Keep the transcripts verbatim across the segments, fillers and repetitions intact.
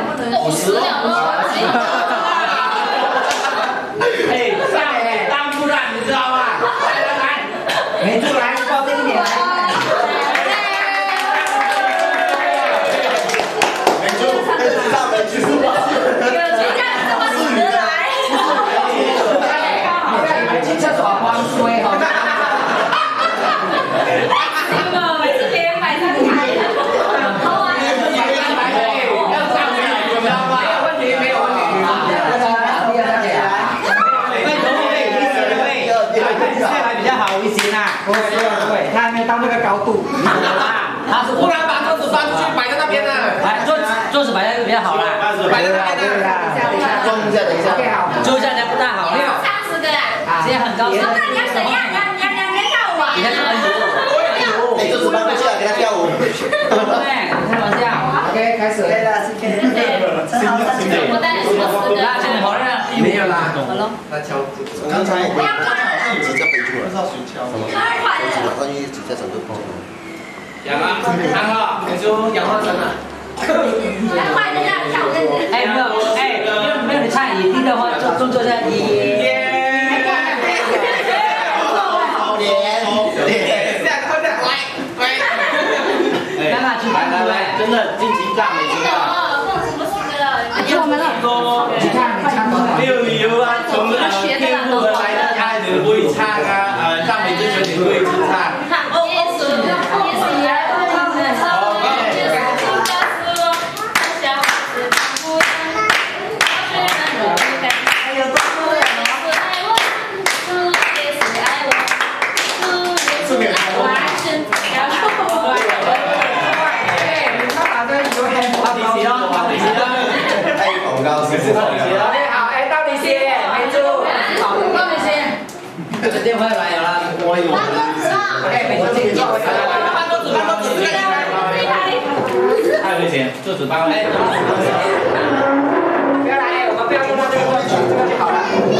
五十哦。哎，当当不然你知道吗？来来来，没出来，靠近一点来。没出，跟时尚没去。这个谁家这么死得来？去厕所光吹好。 对对对，他还没到那个高度，他是不然把桌子搬出去摆在那边呢。来，桌桌子摆在那边好了，摆在那边呢。等一下，等一下，等一下，等一下，坐下来不大好。六三十个啊，现在很高兴。那你要怎样？你要你要你要跳舞啊？你看哎呦，哎，桌子搬过去了，给他跳舞。对，开玩笑。OK， 开始。对了，是可以。我带你什么十个？那现在好了，没有啦。好了。他敲，刚才不要看。 一直在背出来，不知道谁敲。马上一直在整个碰。杨啊，杨啊，你说杨花生啊？来换一下挑战。哎，没有，哎，没有没有你唱一定的话，就动作在一。好脸，这样快点，来，来。来来，去来来来，真的晋级赞美真的。放什么死了？我们了。你看，你唱的。没有理由啊，从呃天赋的来的。 你不会唱啊，呃，赞美之泉你不会去唱。哦哦，是，也是来唱的。这边还有。你看哪个有很好的鞋哦，好的鞋哦。哎，广告是好的鞋。OK， 好，哎，到底鞋，没错，好，到底鞋。 这电话来了，我有。OK， 每次进去。搬桌子，搬桌子，太危险，桌子搬来。不要来，我们不要用到这个桌子，这个就好了。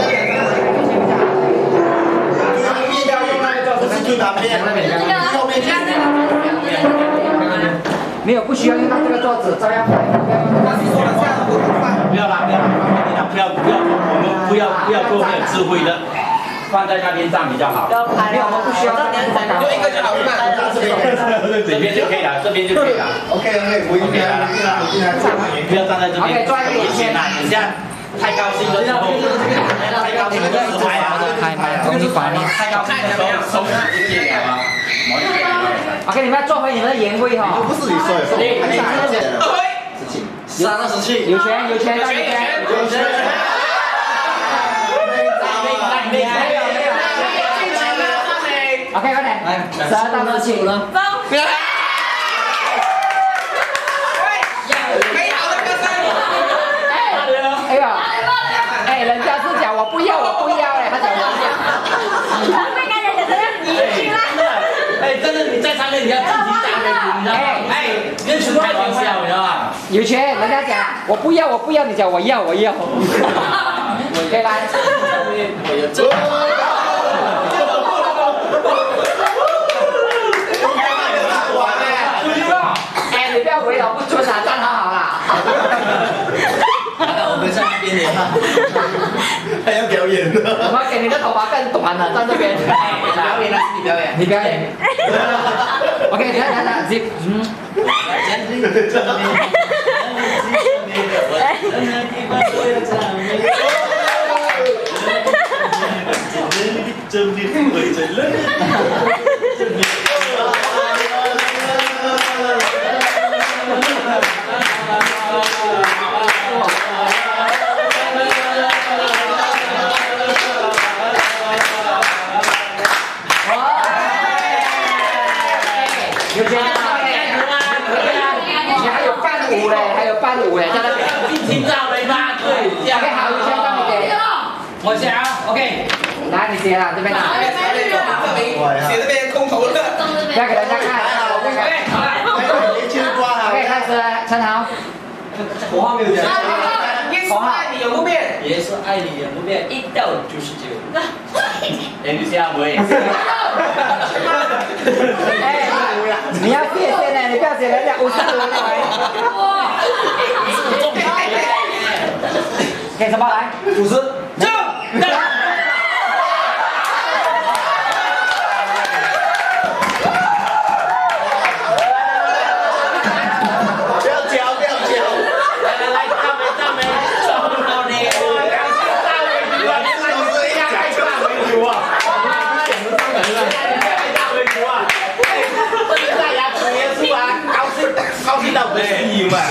不要用那个桌子，是最旁边那边。右边看那个。没有，不需要用到这个桌子，照样摆。不要啦，不要啦，不要不要，我们不要不要做没有智慧的。 放在那边站比较好。没有，我们不需要。就一个就好了嘛。这边就可以了，这边就可以了。OK OK， 我一边了，不要站在这边。OK， 抓一点钱啦，你这样太高兴的时候，太高兴的时候拍啊，拍拍，终于反应。太高兴的时候，手一点啊。OK， 你们要做回你们的颜位哈。不是你说的，对，你自己的。三二十七，有钱有钱有钱有钱。 OK， 快点，来，十二到十七了。走。美好的歌声。哎，哎呀，哎，人家是讲我不要，我不要哎，他讲我要。我没看见人家你去了。哎，真的，你在上面你要自己打的，你知道吗？哎，认识开玩笑，你知道吧？有钱，人家讲我不要，我不要，你讲我要，我要。可以来。我要这。 你不要回头不准啊，站好好啦。我们上边脸啊，还要表演呢。我们给你的头发更短了，站这边。表演了，你表演，你表演。OK， 来来来，直接，嗯。有钱啊！你还有伴舞嘞，还有伴舞嘞，在那边一起照嘞吗？对，OK， 好，有钱让你给。我写啊 ，OK， 来你写了，这边拿。写这边空头的，不要给人家看。OK， 好了，年轻人挂了。OK， 开始，陈豪。口号没有讲。口号爱你永不变，也是爱你永不变，一到九十九。哎，你这样我也。哎，你要变现呢，你不要写人家五十五的。哇！ 给什么来？主持。就。 不要教，不要教。来来来，大梅大梅，收到你。哇，感谢大梅主啊，你老师一样爱大梅主啊。大梅主啊，现在牙主耶稣啊，高兴高兴到不行嘛。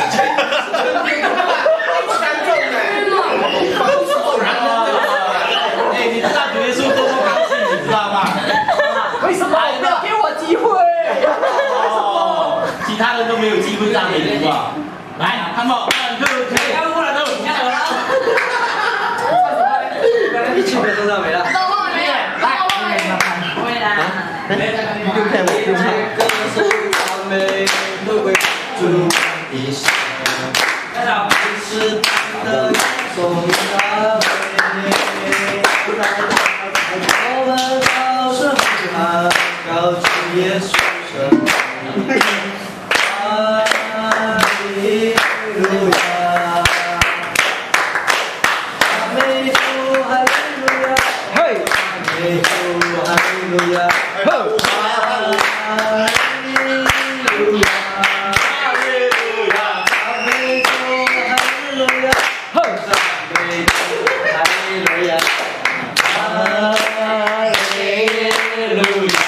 不敢中哎，不错然啊。哎，你知道主耶稣多么高兴，你知道吗？ 为什么不要给我机会？ 哦，其他人都没有机会大梅主啊。来，他们按住，可以，过来都，你看我了。 一起被收到没了。 都忘了没有？来，回来。 就看我，就看。 耶稣生命，哈利路亚，阿门，哈利路亚，嘿，阿门，哈利路亚，吼，哈利路亚，哈利路亚，阿门，哈利路亚，吼，阿门，哈利路亚，哈利路亚。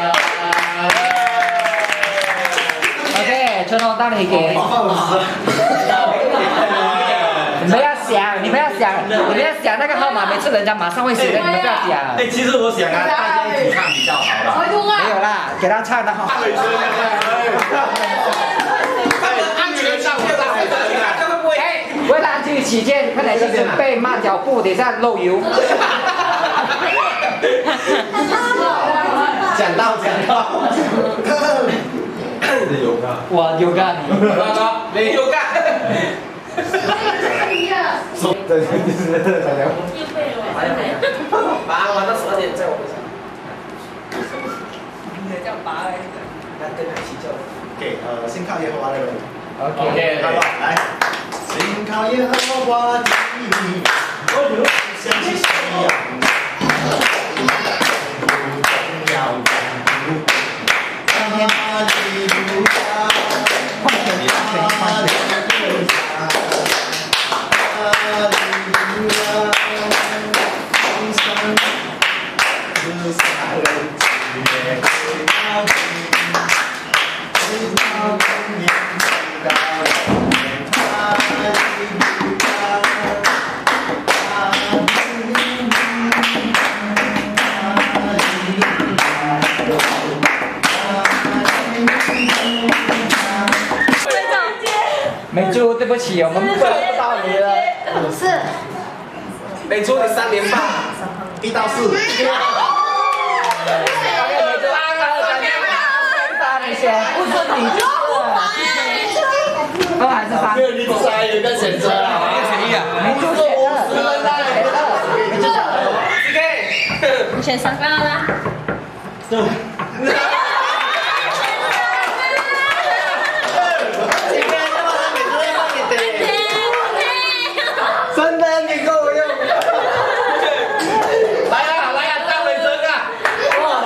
春龙到你给。你们要想，你们要想，你们要想那个号码，每次人家马上会写的，你们不要讲。 哎，其实我想啊，大家一起唱比较好啦。 没有啦，给他唱的好。 安全上会大会的， 哎，为了安全起见，快点去准备慢脚步，等一下漏油。 讲到讲到。 我有干， 你有干。 对，就是大家。 拔完到十二点再我回家。 你这样拔来。 那跟他一起叫。 给呃，信靠耶和华的人。 OK， 好吧，来。信靠耶和华的你，我有相信信仰。哈利路亚，哈利路亚，哈利路亚，丰盛的撒人之夜，直到永远，直到永远，直到永远，哈利路亚，哈利路亚。 美珠，对不起，我们碰不到你了。 是。 美珠，你三连霸，一到四。 你选，不是你就是。二还是三？ 没有你三，有个选择啊，一个选一啊。 美珠选二，选二。 OK。你选三个啦。 对。真的你够用。 来啊来啊，大伟真啊！哇！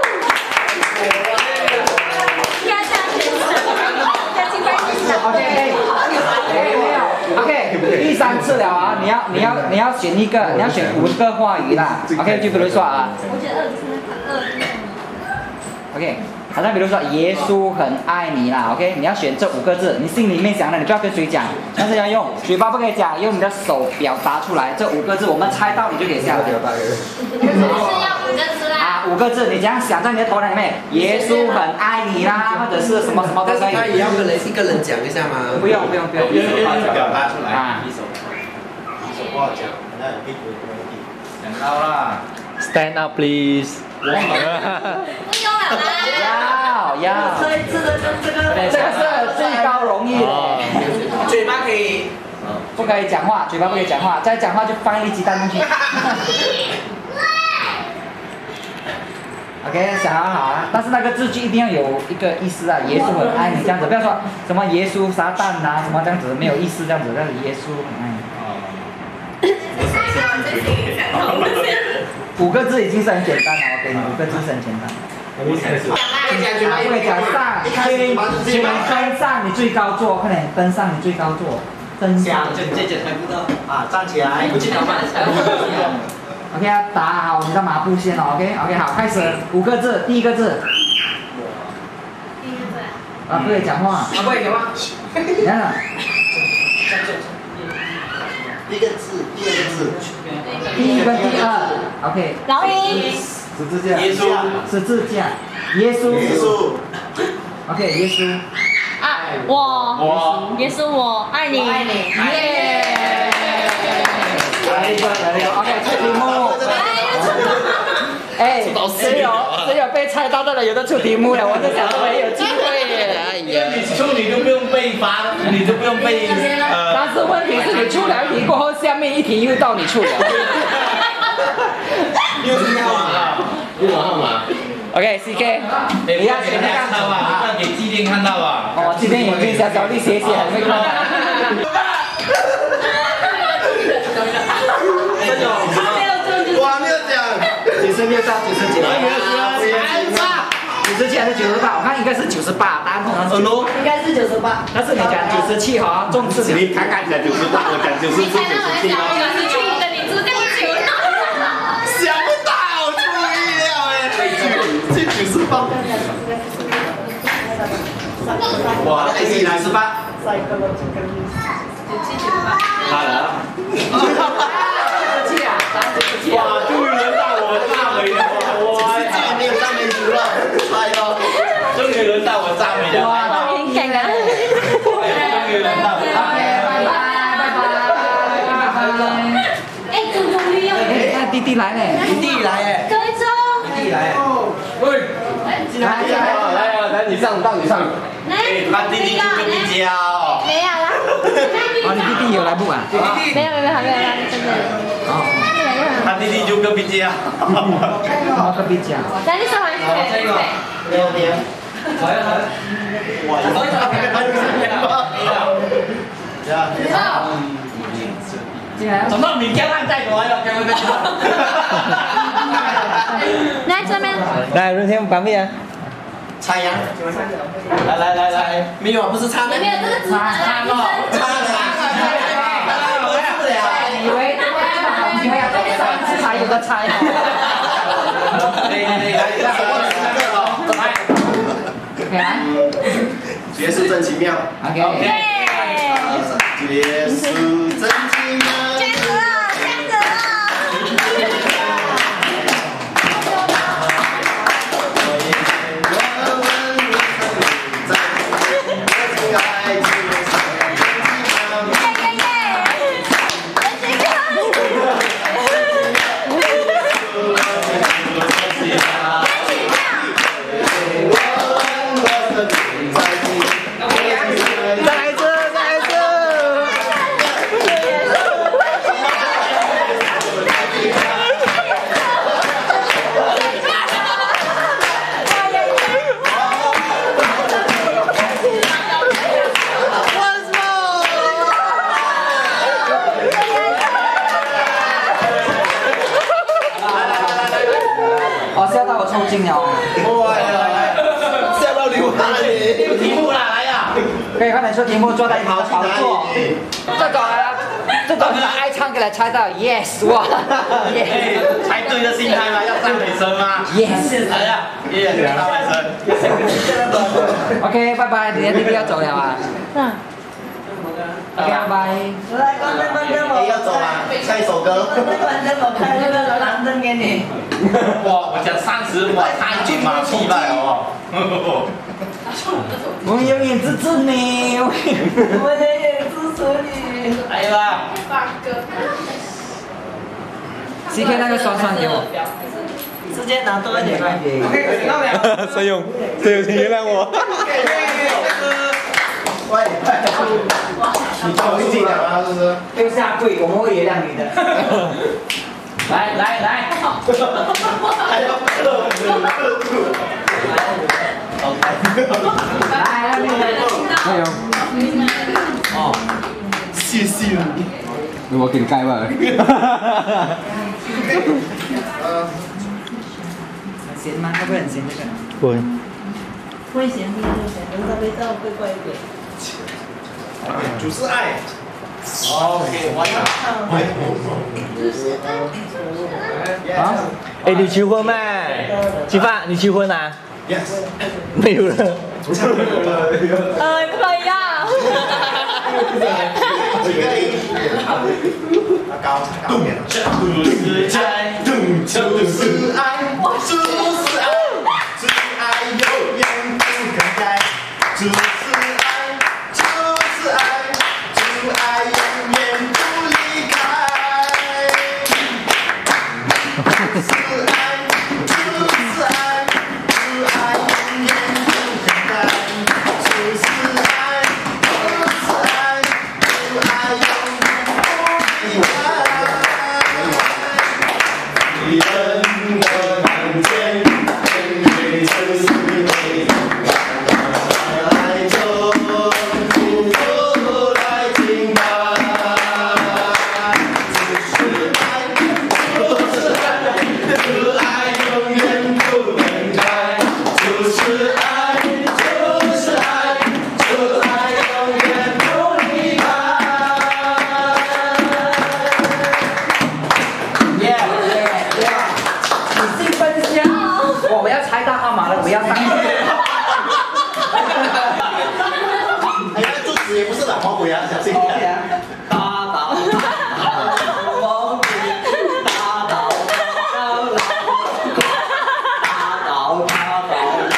应该这样选择，要尽快选择。 OK， 没有 ，OK， 第三次了啊！你要你要你要选一个，你要选五个话语啦。OK， 就比如说啊。 我觉得二就是那个二。 OK。好像比如说耶稣很爱你啦 ，OK， 你要选这五个字，你心里面想的，你不要跟谁讲，但是要用嘴巴不可以讲，用你的手表达出来。这五个字我们猜到你就给下来。 是要五个字啦。 啊，五个字，你这样想在你的头脑里面，耶稣很爱你啦，或者是什么什么都可以。 他也要跟人一个人讲一下吗？ 不用不用不用， 一手表达出来。 啊， 一手，一手不好讲，那有屁股有屁。 想到啦 ，Stand up, please。 不用了啦。 要要。 这一次的跟这个。 这个是最高荣誉的。 嘴巴可以。 不可以讲话，嘴巴不可以讲话，再讲话就放一粒鸡蛋进去。OK， 想好好啊，但是那个字句一定要有一个意思啊，耶稣很爱你这样子，不要说什么耶稣撒旦啊什么这样子，没有意思这样子，但是耶稣很爱你。 五个字已经是很简单了，我给你五个字是很简单。会讲上，请请登上，你最高座，快点登上，你最高座，登上。 这这这猜不到啊！站起来，不记得吗 ？OK 啊，打好你的马步先哦 ，OK OK 好，开始五个字，第一个字。 第一个字。 啊，不可以讲话。 啊，不可以讲话。 你看。 第一个字，第二个字。 第一跟第二 ，OK。 老鹰。 十字架。 耶稣。 十字架。耶稣。 耶稣。 OK， 耶稣。 爱我。我。耶稣，我爱你。爱你。 耶！来一个，来一个 ，OK， 出题目。哎，谁有谁有被猜到的人有的出题目了？我就想说也有机会耶。哎呀， 你出你就不用被罚，你就不用被呃。 但是问题是你出了一题过后，下面一题又到你出了。 又是号码，又是号码。 OK，C K， 你要选那个看吧，你要给季天看到吧。 哦，今天眼睛小小的斜斜，很会看。 我还没有讲， 九十六到九十九，九十七还是九十八？我看应该是九十八，答案通常是应该是九十八。但是你讲九十七哈，中字你看看讲九十八，我讲九十七，九十七。 九十七的你注定九十。 想不到，出意料哎，这九十八。哇，这是九十八。好了。哇，终于轮到我赞美了，哇！自己没有赞美主了，猜咯。终于轮到我赞美了。哇， 很劲啊！ 终于轮到我。 OK， 拜拜拜拜拜拜。 哎，终于有。 哎，弟弟来嘞， 弟弟来哎。 各位中。 弟弟来。喂，进来进来，来啊来，你上到你上。来，他弟弟就跟你教。 没有啦。 哦，你弟弟有来不啊？ 没有没有没有还没有来，真的。 哦。 他弟弟就隔壁家。 哦，隔壁家。 来，你手还是谁？ 没有没有。来来。哇，你进来。 怎么明天还在我呀？给我来这边。 来，润天旁边。 猜呀！来来来来，没有，不是猜。 没有这个字。 猜了， 猜了， 以为你还要再三次才有的猜。 对对对，来， 来， 绝世真奇妙。 OK。 绝世真奇妙。 这样子了，这样子了。 哦，吓到我抽筋了。 哇，吓到流汗了你。题目啦，来呀！ 可以快点说题目，坐在好好坐。这个这个很爱唱给他猜到 ，yes 哇 ，yes， 猜对的心态嘛，要赞美神嘛 ，yes， 来呀 ，yes， 赞美神。 OK， 拜拜，你的弟弟要走了啊。 嗯。 OK， 拜拜。 来，观众观众， 你要走啊？唱一首歌。 观众观众，我开那个男生给你。 哇，我讲三十，哇，太紧马屁了哦。 我们永远支持你， 我们永远支持你。 来吧。 C K 那个双双给我。 直接拿多一点来。 孙勇，孙勇，请原谅我。 喂，你叫一起讲啊，是不是？ 丢下跪，我们会原谅你的。来来来。 还要克制，克制。来， 来来来，加油。 哦，谢谢你。 我给你盖吧。 很咸吗？会不会很咸这个？ 不会。 不会咸，不会咸，可是它味道怪怪一点。 主是爱。OK， 完了。 啊？哎，你求婚没？鸡饭，你求婚啊 ？Yes。 没有了。 呃，不可以啊。 高高点。就是爱，就是爱，就是爱，只爱永远不更改。就是爱，就是爱，只爱永远不离开。就是爱，就是爱，只爱永远不更改。就是爱，就是爱，只爱永远不离开。你真的看见，真的就是你。来就就来听吧，就是爱，就是爱，这爱永远不能改。就是爱，就是爱，这爱永远不离开。 耶耶耶！你兴奋一下，我我要猜到号码了，我要上去。 哎呀，住址也不是老猫鬼啊，小心一点。 大岛，我大岛，大岛，大岛，大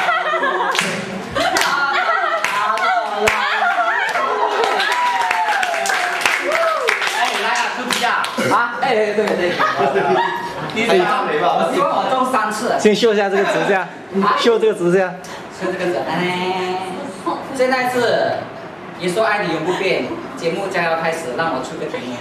哎，来啊，出题啊！啊，哎，对对对。 第一次大没吧？ 我希望我中三次。 先秀一下这个指甲，秀这个指甲。 就这个子，哎，现在是你说爱你永不变，节目将要开始，让我出个题目。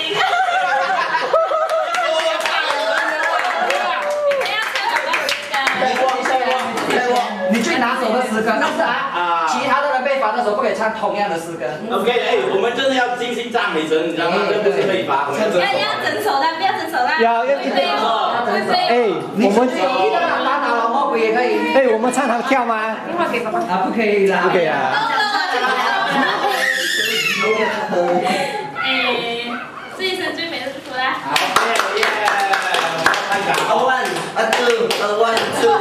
你最拿手的诗歌，但是啊，其他的人被罚的时候不可以唱同样的诗歌。 OK， 哎，我们真的要精心赞美神，你知道吗？这不是被罚， 要要整首的，不要整首的。 要要会飞哦，会飞。 哎，我们随意的打打老猫鬼也可以。 哎，我们唱还跳吗？ 电话给爸爸。 啊，不可以啦。 不可以啊。 哎，这一生最美的祝福啦。 好耶耶！二万，二 two， 二万 two。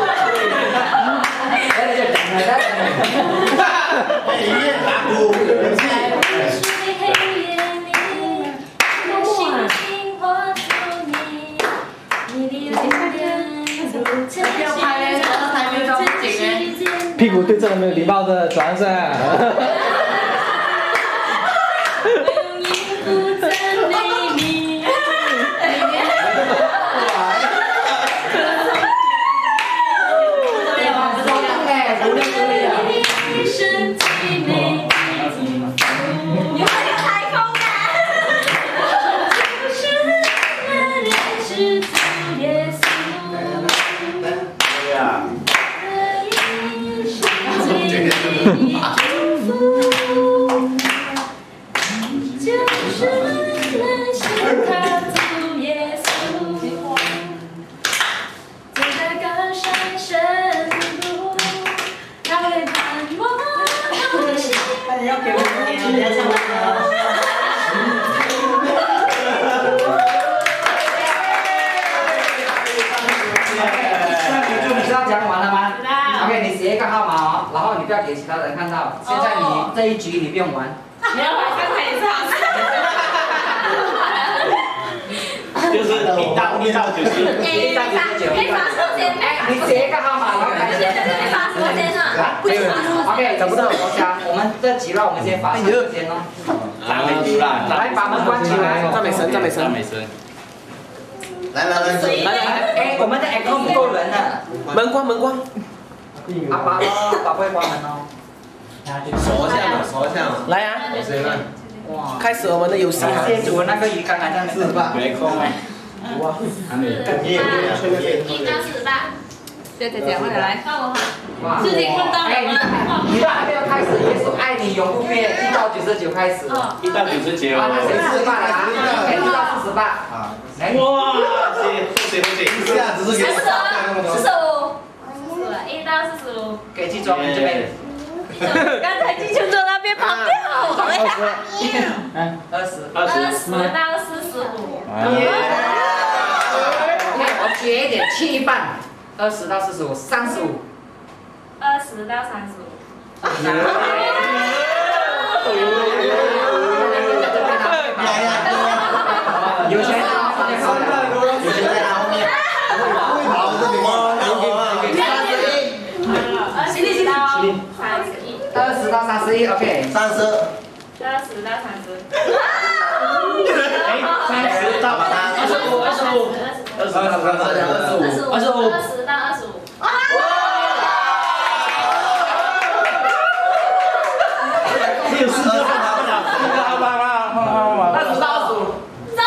哎，耶，打鼓，有气。 屁股对这个没有礼貌的转身。 不要给其他人看到。现在你这一局你不用玩。 你要玩看看也是好事。 就是一到一到九十。 一到九十九。 没罚时间， 你写一个号码，然后开始。 没罚时间啊。不罚时间。 OK，找不到我想，我们这几轮我们先罚时间哦。 赞美主啦！ 来，把门关起来。 赞美神，赞美神，赞美神。 来来来， 来来，哎，我们的 echo 不够人了。 门关，门关。 阿爸哦，爸不会关门哦。 锁一下嘛，锁一下嘛。 来啊！ 哇！ 开始我们的游戏啊！ 谢主那个鱼缸还在那是吧？没空哎。哇！ 一到四吧。对对对，快点来，放我好。自己看到了吗？ 你都还没有开始，耶稣爱你永不变，一到九十九开始。 哦， 一到九十九。 啊，那先吃饭啊！ 八。啊，来。 哇，谢谢谢谢，一下只是给四十五，四十五，一到四十五。 给记住我们这边。 刚才金球座那边旁边好好呀。 嗯，二十， 二十到四十五。 我绝一点，切一半，二十到四十五，三十五。 二十到三十五。 有钱啊！有钱在后面。好，这里二十到三十一。 二十到三十一 ，OK。 三十。 二十到三十。 哎，三十到三十五，二十五，二十，二十，二十，二十五， 二十五，二十到二十五。 你有四个号码不了，四个号码吗？号码。 二十到二十五。 走。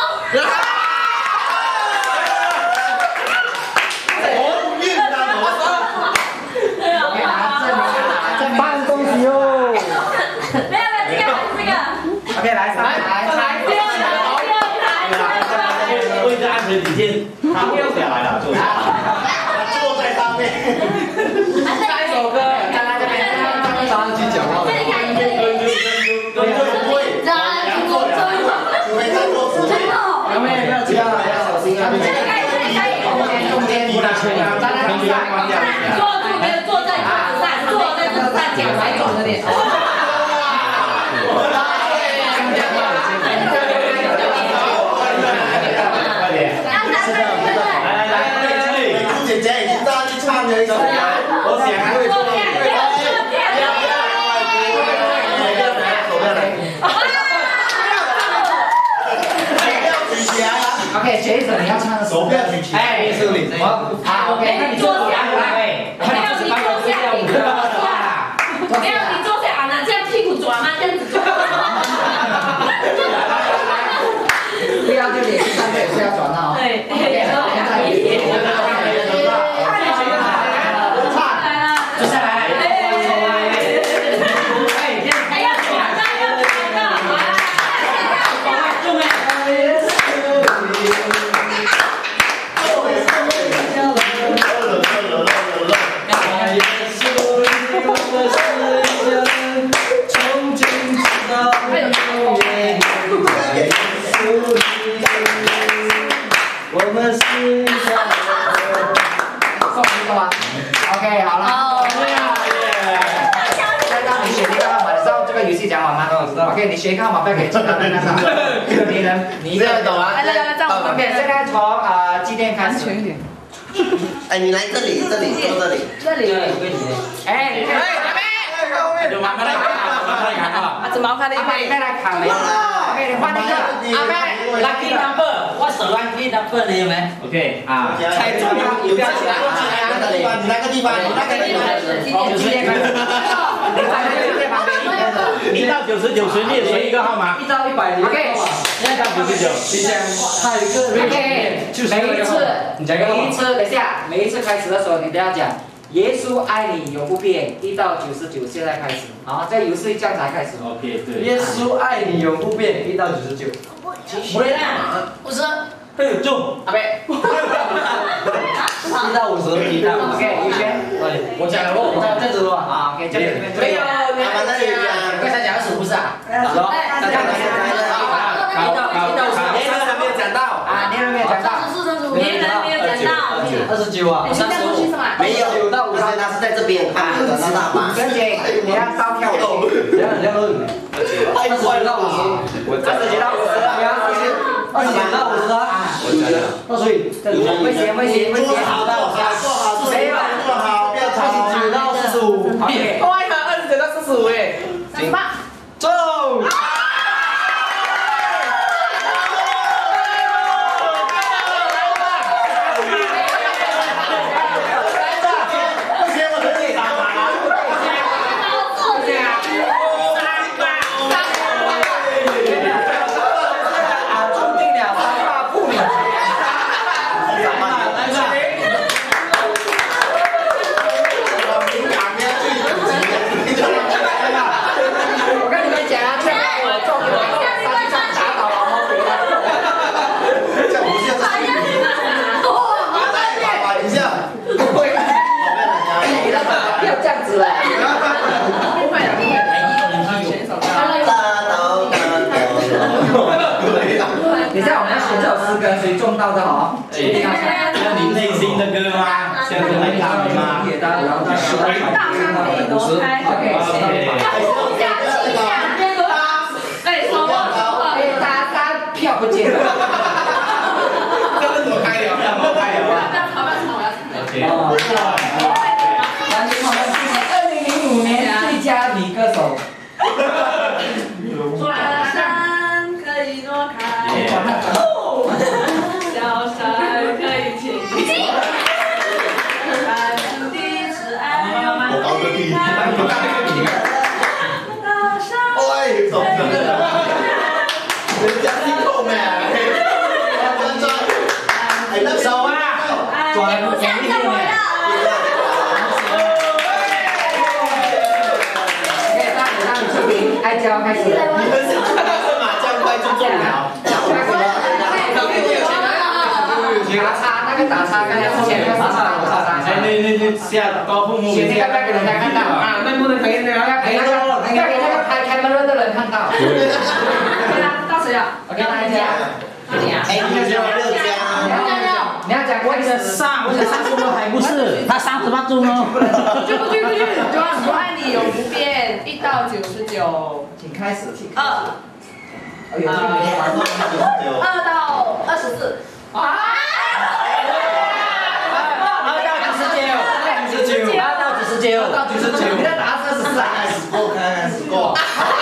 我运的， 给拿证明， 办东西哟。 没有没有，这个这个。 OK， 来来来来。 为了安全起见，他不下来了，坐下来，坐在上面。 下一首歌，再来这边，张继讲话。 这里看，这里。 对对对， 这里坐坐一会儿。 除非在做指令。 有没有没有？不要不要小心啊！ 这里可以，这里可以。 中间中间，不能吹啊！大家停下，关掉。 坐住，没有坐在桌子上，坐在桌子上，脚来走着点。 姐姐已经大力唱了一首歌，我想还会做。 OK， 学一首你要唱的手不要举起来。 哎，是你。好 ，OK， 那你坐下来。 没有，你坐下，你坐下。没有，你坐下啊，这样屁股转吗？这样子转。 不要就脸上面也是要转到。 对对。 坐下来。 我们是送一个吗 ？OK， 好了。再让你选一个号码，你知道这个游戏讲好吗？我知道。OK， 你选一个号码，不要给其他人那个别人，你一个人懂啊？ 来来来，这样我 OK， 现在从呃几点开始？ 全一点。 哎，你来这里，这里，坐这里。 这里。 哎，你看。 有麻烦来看啊，麻烦来看啊。 啊，怎么看的？ 阿妹，你来扛了。OK， 你换一个。阿妹 ，lucky number， 我手 lucky number 你有没 ？OK 啊， 猜中了，有标起来，哪个地方？你那个地方，你那个地方。 九十点开始。你站在这边旁边。 一到九十九随便选一个号码。 一到一百。OK， 一到九十九。你讲， 还有一个 OK， 每一次，每一次，等一下，每一次开始的时候，你都要讲。耶稣爱你永不变，一到九十九，现在开始。好，这游戏这样才开始。 OK， 对。 耶稣爱你永不变，一到九十九。 不对啦，五十。 嘿，中。 阿贝。 一到五十，一到。 OK， 宇轩。 我讲了，我这样子的吧？ 啊 ，OK， 这边这边。 没有，你们那里啊， 刚才讲的数不是啊？ 好，大家一到一到五十， 年人还没有讲到啊，年人没有讲到。 别人没有讲到。 二十九啊， 三十五。 没有，九到五十，他是在这边，他没有知道吗？ 跟姐，你要烧票动。 这样这样二十九到五十， 二十九到五十，不要继续。 二十九到五十啊，那所以危险危险危险！ 做好，做好，做好，做好，不要吵。 二十九到四十五， 哇，二十九到四十五哎， 三八。 中。 我跟你们讲啊，这个我等一下我们要选这首诗歌，谁中到的好？一定要选。 要你内心的歌吗？现在来打你吗？ 大山可以挪开。OK。我家气两边都对，手握手握。 哎，大山票不见了。 这个躲开了，躲开了。 不要吵，不要吵，我要唱。 二零零五年最佳女歌手。 大山可以挪开，小山可以前进。单纯的是爱， 我高个屁，我高个屁。 大山。 喂，走着。人家听够没？转转。哎，那手啊！ 转不下怎么了？ 爱教开始。 你们是看到是麻将快就中了。 打叉，那个打叉，刚才之前那个打叉，打叉。 哎，那那那下高父母。 现在不要给人家看到啊，那不能给那个要给那个要给那个拍开门的人看到。 对啊，到谁了？ 我给大家。 哪里啊？ 哎，你要讲六家。 你要讲我的上，我的上中了还不是？他三十八中哦。 去不去不去？我爱你永不变，一到九十九。 请开始。 二。 哎呦，这个没玩过。 二到二十四。啊！ 二到九十九，九十九，二到九十九， 到九十九，你的答案是十四啊？ 开始过，开始过。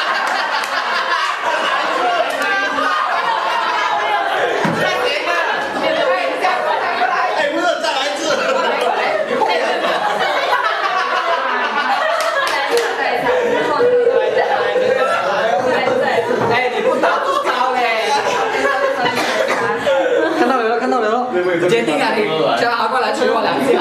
决定啊，你叫他过来捶我两下。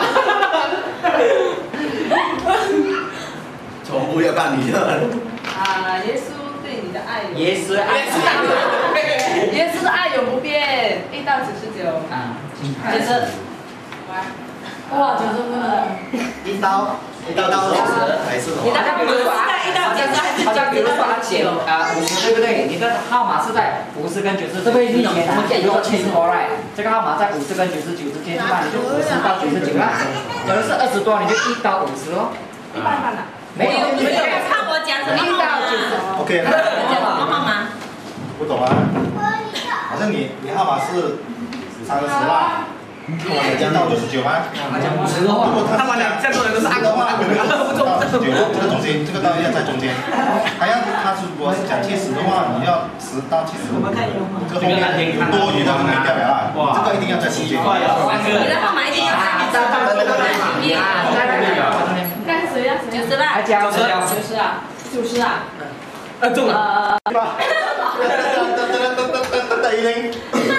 重复要看你的。 啊，耶稣对你的爱。 耶稣爱。 耶稣的爱永不变，一到九十九。 啊， 九十。哇，九十分了。 一刀，一刀到九十，还是什么？ 好像比如说，好像比如说他写啊五十对不对？你的号码是在五十跟九十之间，比如说 change right， 这个号码在五十跟九十九之间，那你就五十到九十九啦。有的是二十多，你就一到五十哦。 一半半的。 没有， 没有。看我讲什么一到九十。 OK。 讲什么号码？ 不懂啊。好像你你号码是三十啦。我讲到九十九吗？ 五十的话， 他们俩这样多人都是按的话，不中。九，这个中间，这个当然要在中间。还要他如果是讲七十的话，你要十到七十。这个后面有多余的就没掉了啊。这个一定要在中间。 你的号码一定要在中间。看谁呀？九十啦。 九十， 九十啊，九十啊。 呃，中了。 对吧？噔噔噔噔噔噔噔一零。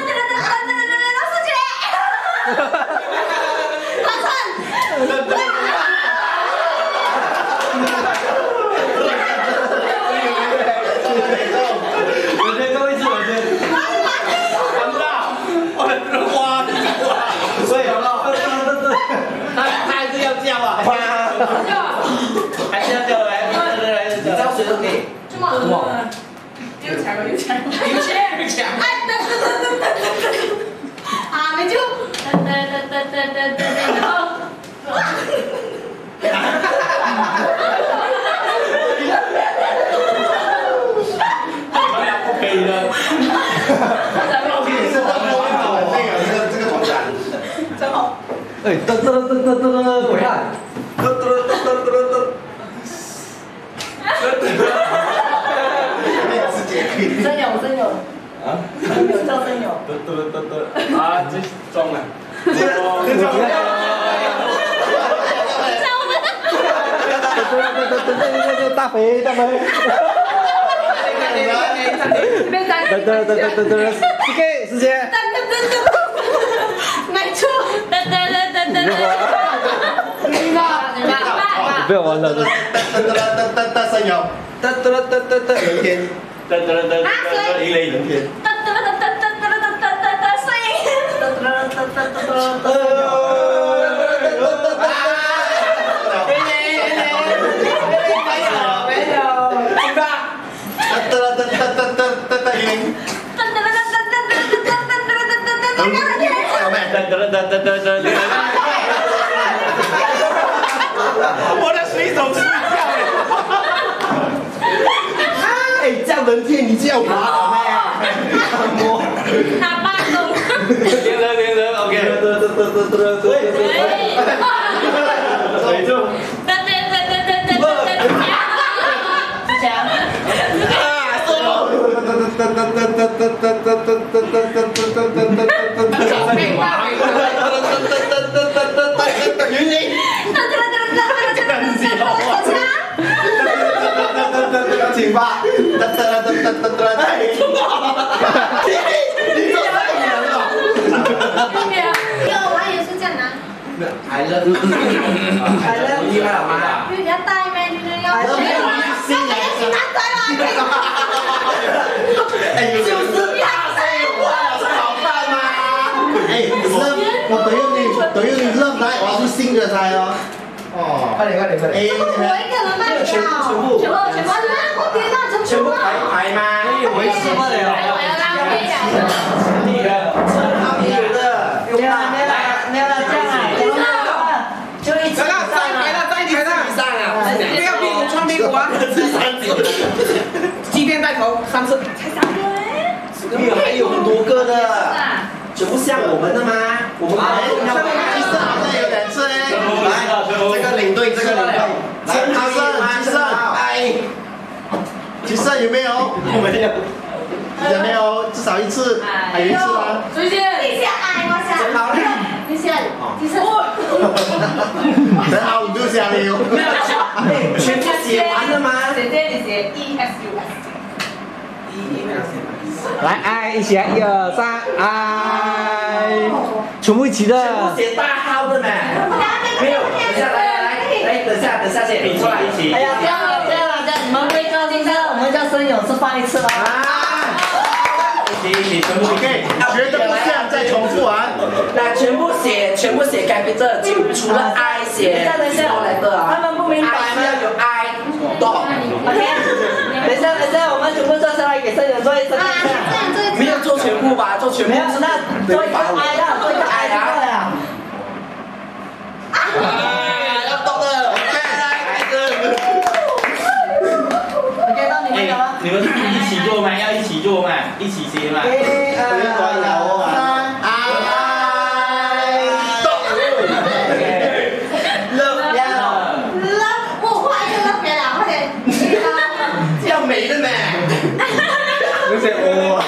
还是要叫来，来来，你知道谁都可以。 这么，又抢了又抢了，又抢又抢。哎，噔噔噔噔噔噔噔，啊，你就噔噔噔噔噔噔噔，然后。 不可以的。你是当后面的那个这个这个团长。 真好。 哎，噔噔噔噔噔噔噔，回来。 噔噔噔噔噔噔。 真有真有。啊？真有叫真有。 噔噔噔噔。啊，这中了。这中了。 噔噔噔噔，大肥大肥。噔噔噔噔噔噔 ，OK， 时间。 噔噔噔噔，没错。噔噔噔噔噔。你吧你吧。 不要玩了。 噔噔噔噔噔噔，声优。 噔噔噔噔噔，零天。 噔噔噔噔噔，一雷零天。 噔噔噔噔噔噔噔噔噔噔，声音。噔噔噔噔噔噔。 噔噔噔噔噔噔，一零。 噔噔噔噔噔噔噔。 刚刚的天有没？ 噔噔噔噔噔噔噔。我的水手睡觉哎，这样能贴你这样滑好咩？摸。 打八种。 连人连人 ，OK。得得得得得得得。水柱。 噔噔噔噔噔噔噔噔。强。啊，走。 噔噔噔噔噔噔噔噔噔噔噔噔噔噔噔噔。云林。请吧。噔噔噔噔噔噔。你做太远了。 这个玩也是这样拿。 I love you， I love you， 好吗？ 你要带咩？你要。要给人去拿仔啦！ 哎，就是大声话有好办吗？哎，我等于你，等于你认台，我要出新的台哦。哦，快点快点快点！ 我一个人卖掉。全部全部全部我天哪，全部排排吗？ 我也什么的我要拉黑了。 那个他们有的，没有了没有了没有了，这样啊，就一起上啊， 来了，在台上上啊， 不要屁股穿屁股啊！祭奠带头三次。 才三个哎。 还有很多个的，全部像我们的吗？我们要其实好像有点次哎。来，这个领队，这个领队，陈吉胜，吉胜，哎，吉胜有没有？ 我没有。 有没有？至少一次，还有一次吗？ 最近你先爱我先。 好嘞， 你先，你先。 很好，你就加油。 没有全部写完了吗？ 姐姐，你写 E S U S。 来，爱一起来，一二三，爱，全部一起的。 全部写大号的呢？没有，等下来来来，来等下等下写， 一起一起。 哎呀，这样了这样了，这样你们会高兴，这样我们叫声友是放一次了。 一起一起，全部 OK， 觉得不像再重复完。 来，全部写，全部写 capital， 就除了 I 写 small letter 啊。他们不明白吗？要有 I， 懂 ？OK。等一下，等一下，我们全部坐下来给声友做一次。没有做全部吧？做全部。没有，那做一个 I 啦，做一个 I 啊。啊，要动的。OK， 来，开始。OK， 到你们了。 你们一起做吗？要一起做吗？一起写嘛。 一二三， 哎，动。 乐呀。 我快就那边了，快点。 这样没了呢。 有些我。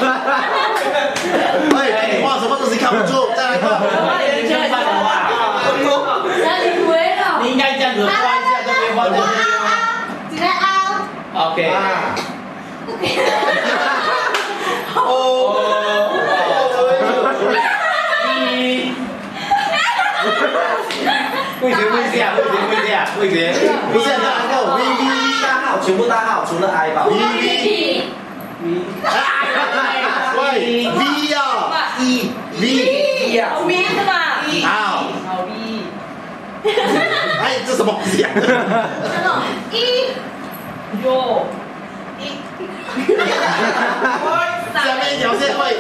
哎，哇，什么东西看不住？再来一个。 你这样办的话，你应该这样子画一下，这边画这边。 直接凹。 OK。 哦。 一。魏杰，魏杰，魏杰，魏杰，魏杰。 不是，再来一个 V V 大号，全部大号，除了 I 吧。 V V。喂 ，V 啊 ，E V 呀， 有名的嘛。 好。 好 V。 哎，这什么东西啊？ 一。有。一。 下面一条线会。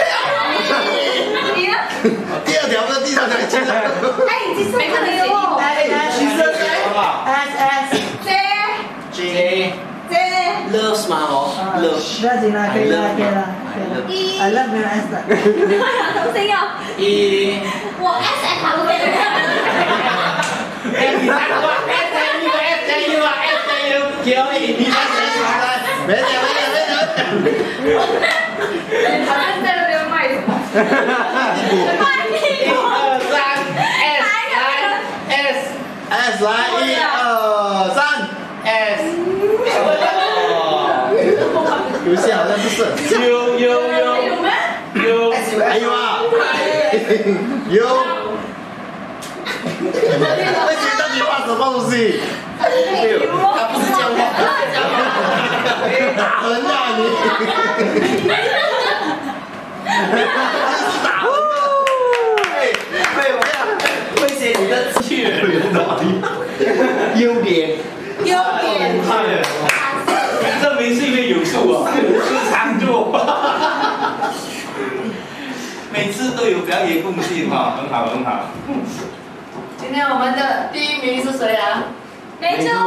第二条跟第三条接着。 哎，其实没可能有哦。 其实 S S J J Loves 嘛哦，Love。 不要紧了，可以了，可以了，可以了。 一。 I love you S 的。 同声哦。 一。 我 S S 好的。 哎，你三个 S A U S A U S A U， 叫你你三个来， 没点没点没点。 好像在那边卖什么？卖屁股。 一二三 S 来 S S 来一二三 S。 游戏好像不是。 有有有有。 还有啊。有。那些到底画什么东西？ 他不是这样画，他是这样画。 打人啊你！打人的。哎，没有没有， 会写你的去优点。 优点。 证明是因为有数啊，是常做。 每次都有表演贡献哈，很好很好。 今天我们的第一名是谁啊？梅州。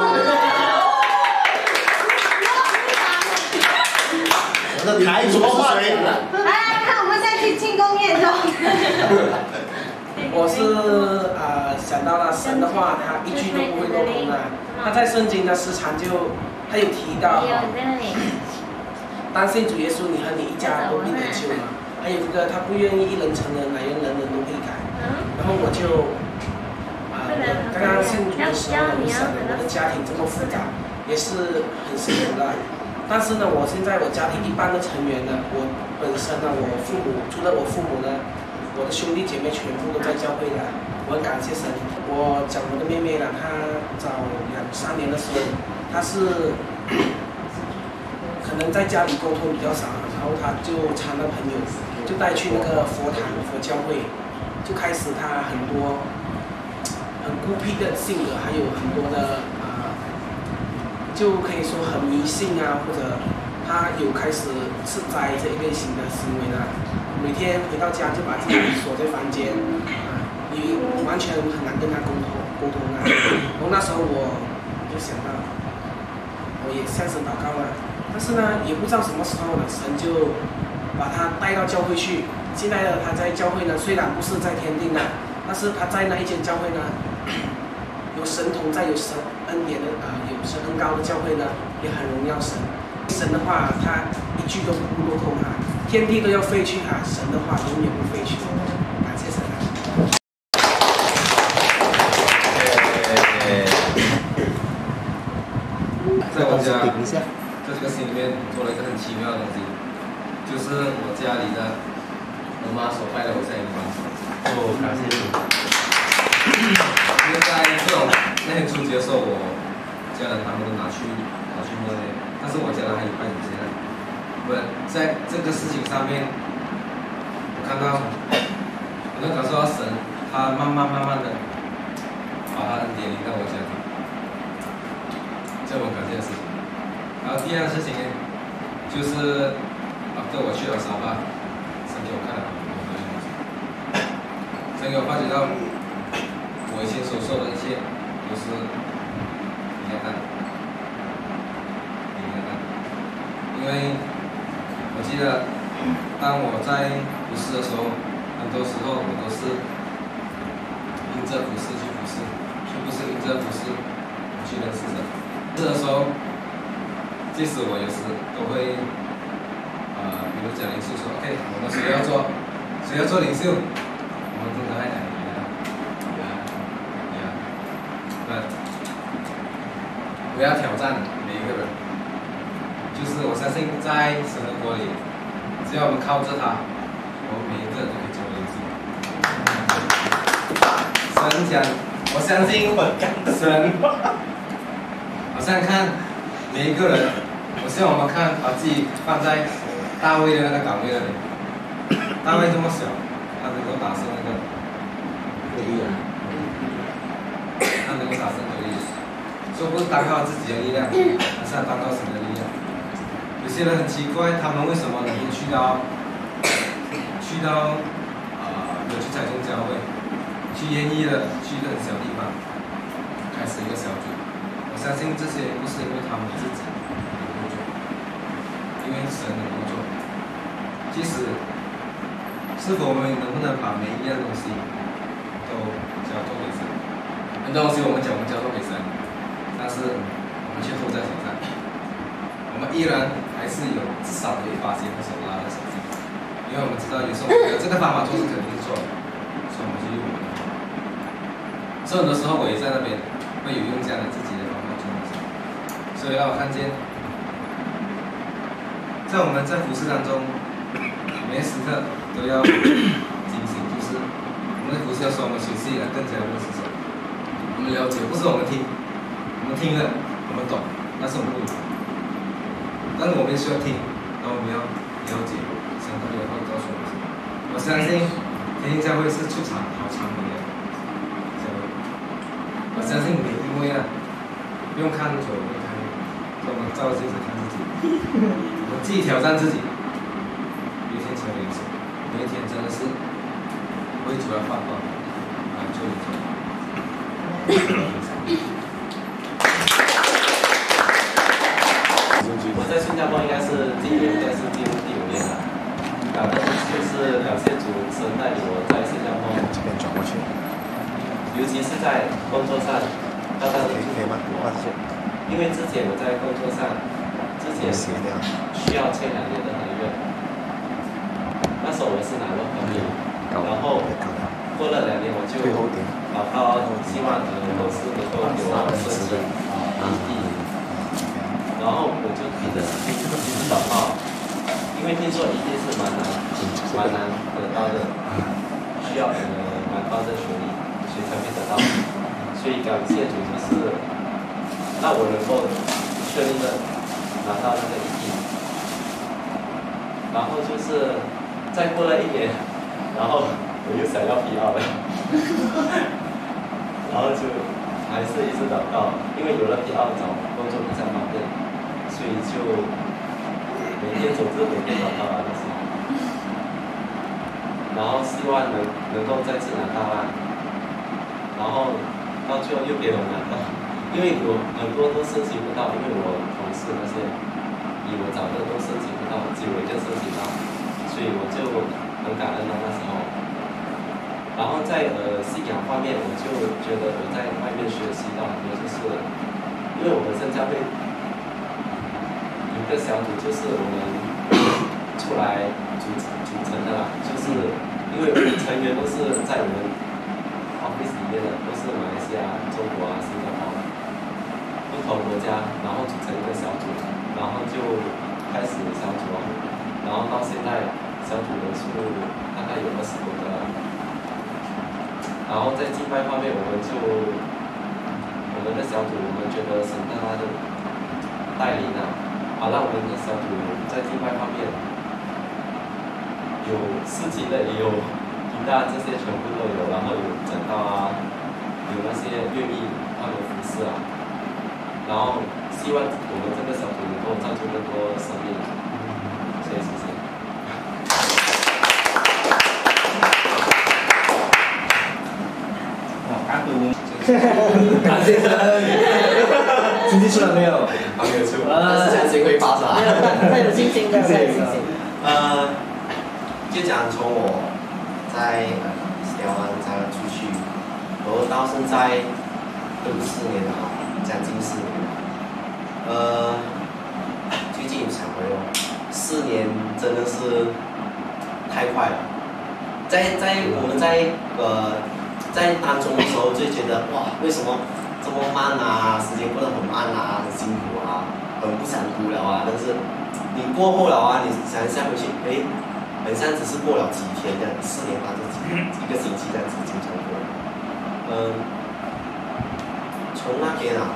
我的台主是谁？ 来来看，我们再去庆功宴中。 我是呃想到了神的话，他一句都不会落空的。他在圣经的时常就他有提到，当信主耶稣，你和你一家都必得救嘛。还有这个他不愿意一人成人，乃愿人人都悔改。然后我就啊、呃，我刚刚信主的时候，我想我的家庭这么复杂，也是很辛苦的。但是呢，我现在我家庭一般的成员呢，我本身呢，我父母除了我父母呢。我的兄弟姐妹全部都在教会了，我很感谢神。我讲我的妹妹了，她早两三年的时候，她是可能在家里沟通比较少，然后她就参了朋友，就带去那个佛堂佛教会，就开始她很多很孤僻的性格，还有很多的啊、呃，就可以说很迷信啊，或者她有开始吃斋这一类型的行为呢。每天回到家就把自己锁在房间，啊，你完全很难跟他沟通沟通啊。然后那时候我就想到，我也向神祷告了，但是呢，也不知道什么时候呢，神就把他带到教会去。现在呢，他在教会呢，虽然不是在天定的，但是他在那一间教会呢，有神同在，有神恩典的啊、呃，有神恩高的教会呢，也很荣耀神。神的话，他一句都不落空啊。天地都要废去啊，神的话永远不废去。感谢神啊！ 在我家，在这个心里面做了一个很奇妙的东西，就是我家里的我妈所拜的偶像一样。 哦，感谢主。 因为在这种那天初节的时候，我家人他们都拿去拿去摸的，但是我家人还有拜有些的。在这个事情上面，我看到，我能感受到神，他慢慢慢慢的把他的点临到我家庭，这我感谢的事情。然后第二个事情呢，就是啊，跟我去了沙巴，神给我看了很多东西，神给我发觉到我以前所受的一切都是一样的，一样的，因为。我记得，当我在服侍的时候，很多时候我都是因着服侍去服侍，却不是因着服侍去认识神。这个时候，即使我有时都会，呃，比如讲领袖说 ，OK， 我们谁要做，谁要做领袖，我们真的爱讲你啊，呀呀，对，我要挑战每一个人。就是我相信在神的国里，只要我们靠着他，我们每一个人都可以成为领袖。神讲，我相信神，好像看每一个人，我希望我们看把自己放在大卫的那个岗位那里。大卫这么小，他能够打胜那个歌利亚，他能够打胜歌利亚，说不是单靠自己的力量，而是要单靠神的力量。有些人很奇怪，他们为什么能够去到去到啊、呃，有去彩中教会，去烟艺的，去一个很小地方，开始一个小组。我相信这些不是因为他们自己能够做，因为神能够做。即使是否我们能不能把每一样东西都交托给神？很多东西我们讲我们交托给神，但是我们却握在手上，我们依然。还是有至少会发现或手拉在手上，因为我们知道有时候这个方法做是肯定是错的，所以我们就用我们的方法。所以很多时候我也在那边会有用这样的自己的方法做东西，所以让我看见，在我们在服事当中，每时刻都要警醒，就是我们的服事要说我们学习来更加认识神，我们了解，不是我们听，我们听了我们懂，但是我们不懂。但是我们需要听，然后我们要了解神到底会告诉我们什么。我相信天津教会是出场好长的教会，我相信每一位啊，不用看左，不用看右，我们照镜子看自己，我们自己挑战自己，有一天成为领袖。 每一天真的是为主要发光，啊，就一种。 我在新加坡应该是今年应该是进入第五年了，感恩就是感谢主神带领我在新加坡， 这边转过去， 尤其是在工作上，刚刚可以吗？我发现， 因为之前我在工作上，之前需要签两年的合约，那时候我是拿了合约，然后过了两年我就祷告，希望呃公司能够给我申请异地。然后我就记得祷告，因为听说一定是蛮难、蛮难得到的，需要呃蛮高的学历，所以才会得到。所以感谢主，就是让我能够顺利的拿到那个异地。然后就是再过了一年，然后我又想要 P R 了，然后就还是一直祷告，因为有了 P R 找工作比较方便。所以就每天总是每天祷告啊，就是，然后希望能能够再次拿到啊，然后到最后又给我拿到，因为有很多都申请不到，因为我同事那些比我早的都申请不到，只有我一个申请到，所以我就很感恩到那时候。然后在呃信仰方面，我就觉得我在外面学习到很多，就是因为我本身教会。一个小组就是我们出来组组成的啦，就是因为成员都是在我们 office 里面的，都是马来西亚、中国啊、新加坡不同国家，然后组成一个小组，然后就开始小组啊，然后到现在小组人数大概有二十多个了。然后在敬拜方面，我们就我们的小组，我们觉得神大的带领啊。好，让我们的小组在敬拜方面有司琴的，也有吉他，这些全部都有，然后有整道啊，有那些乐艺他们服饰啊，然后希望我们这个小组能够造出更多生命。谢谢，谢谢。 哦，阿杜，感谢神。经济出来没有？ 还没有出，但是相信会发展。 他有信心的，他有信心。 呃，就讲从我在呃聊完才出去，然后到现在都四年了，将近四年了。呃，最近有想回哦，四年真的是太快了。在在我们在呃在当中的时候就觉得哇，为什么？这么慢啊，时间过得很慢啊，很辛苦啊，很不想读了啊。但是你过后了啊，你想一下回去，哎，很像只是过了几天这样，四年半就几一个星期这样子经常过。嗯，从那边啊，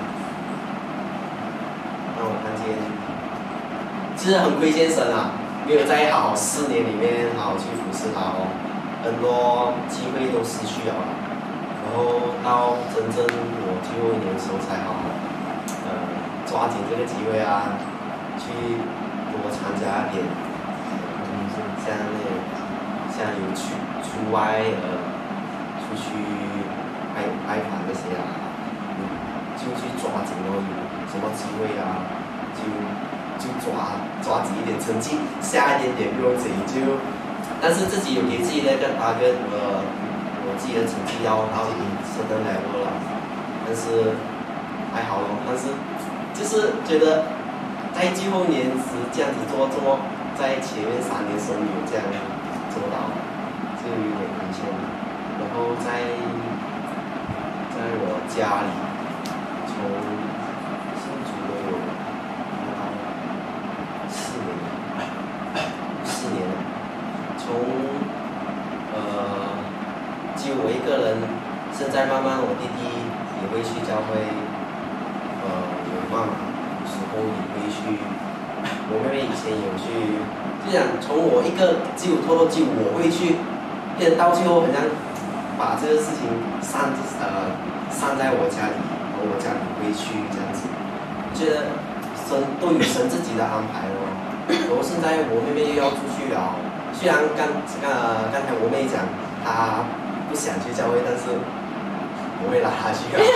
让我看见，其实很亏欠神啊，没有在好好四年里面好好去服侍他哦，很多机会都失去了。然后到真正我最后一年的时候才好好，呃，抓紧这个机会啊，去多参加一点，嗯，像那种像有去出外呃，出去拍拍盘那些啊，嗯，就去抓紧哦，有什么机会啊，就就抓抓紧一点成绩，下一点点不用紧就，但是自己有给自己那个大个呃。我自己的成绩要到certain level了，但是还好咯。但是就是觉得在最后年时这样子做做，在前面三年时候没有这样做到，就有点亏欠。然后在在我家里，从新竹都有大概四年，四年了，从呃。就我一个人，现在慢慢我弟弟也会去教会，呃，有妈妈有时候也会去，我妹妹以前有去，就想从我一个只有偷偷只有我会去，变到最后好像把这个事情散呃散在我家里，然后我家里会去这样子，觉得神都有神自己的安排哦。然后现在我妹妹又要出去了， 虽然刚呃刚才我妹讲她不想去教会，但是我会拉她去啊。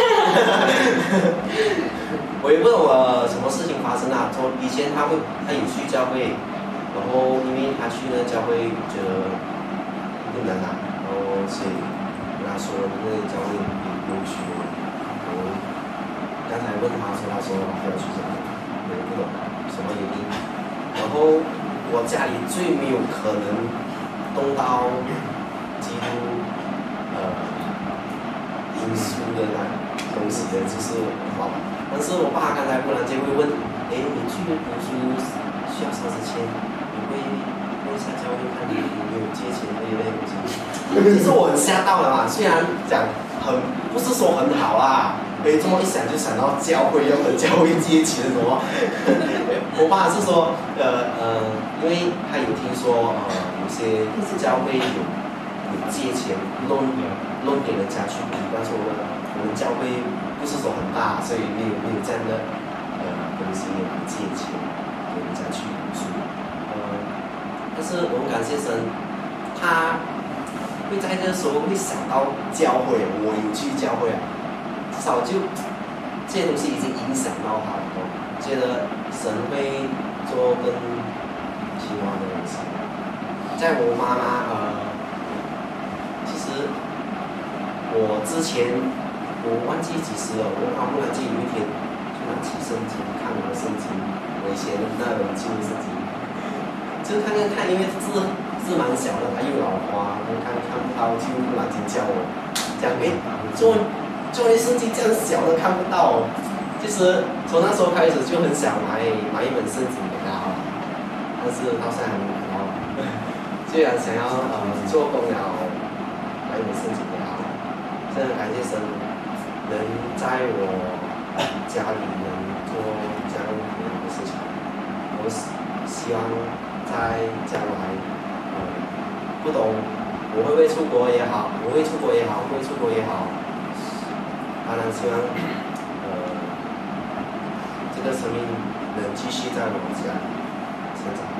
我也不懂呃什么事情发生啊。从以前她会她有去教会，然后因为她去了教会觉得不能啊，然后所以跟她说因为教会不用去。我刚才问她说，她说她不要去教会，我也不懂什么原因。然后我家里最没有可能动到基督呃因素的那东西的，就是我爸爸。但是我爸刚才忽然间会问，哎，你去读书需要烧纸钱，你会会下教会看你有没有借钱这一类东西。其实我很吓到了嘛，虽然讲很不是说很好啦。哎，这么一想就想到教会要跟教会借钱什么。我爸是说，呃呃，因为他有听说，呃，有些教会有有借钱 loan loan 给人家去读，但是我们我们教会不是说很大，所以没有没有这样的呃东西也不借钱给人家去读书。呃，但是我们感谢神，他会在这个时候会想到教会，我有去教会啊。至少就这些东西已经影响到他了，觉得神会做更其他的东西。在我妈妈呃，其实我之前我忘记几时了，我好忽然间有一天就拿起圣经看我的圣经，我以前那本旧圣经，就看看看，因为字字蛮小的，还有老花，看看不到，就忽然间叫我讲哎做。作为圣经这样小的看不到，其实从那时候开始就很想买买一本圣经给他，但是到现在还没买到。虽然想要呃做工了，买一本圣经给他，真的感谢神能在我家里能做这样的事情。我希望在将来，呃，不懂我会不会出国也好，我会出国也好，不会出国也好。当然希望，呃，这个生命能继续在我们家成长。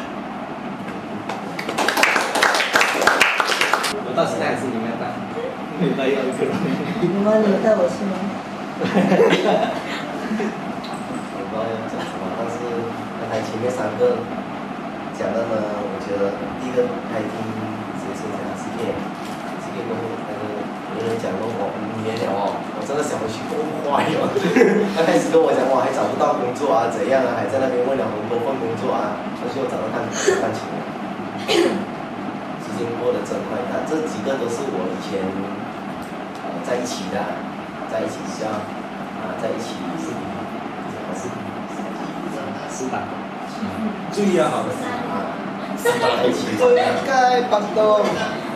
我到现在还是你们带，你带要一个人。 你们你带我去吗？ 我不知道要讲什么，但是刚才前面三个讲的呢，我觉得第一个开听谁谁讲 C K C K 过后，那个有人讲过我五年了哦。真的想回去崩坏了。他开始跟我讲，我还找不到工作啊，怎样啊，还在那边问了很多份工作啊，但是我找到干干情了。时间过得真快，但这几个都是我以前呃在一起的，在一起教啊，在一起是是是打， 注意啊，好的啊，是在一起。 不应该帮动。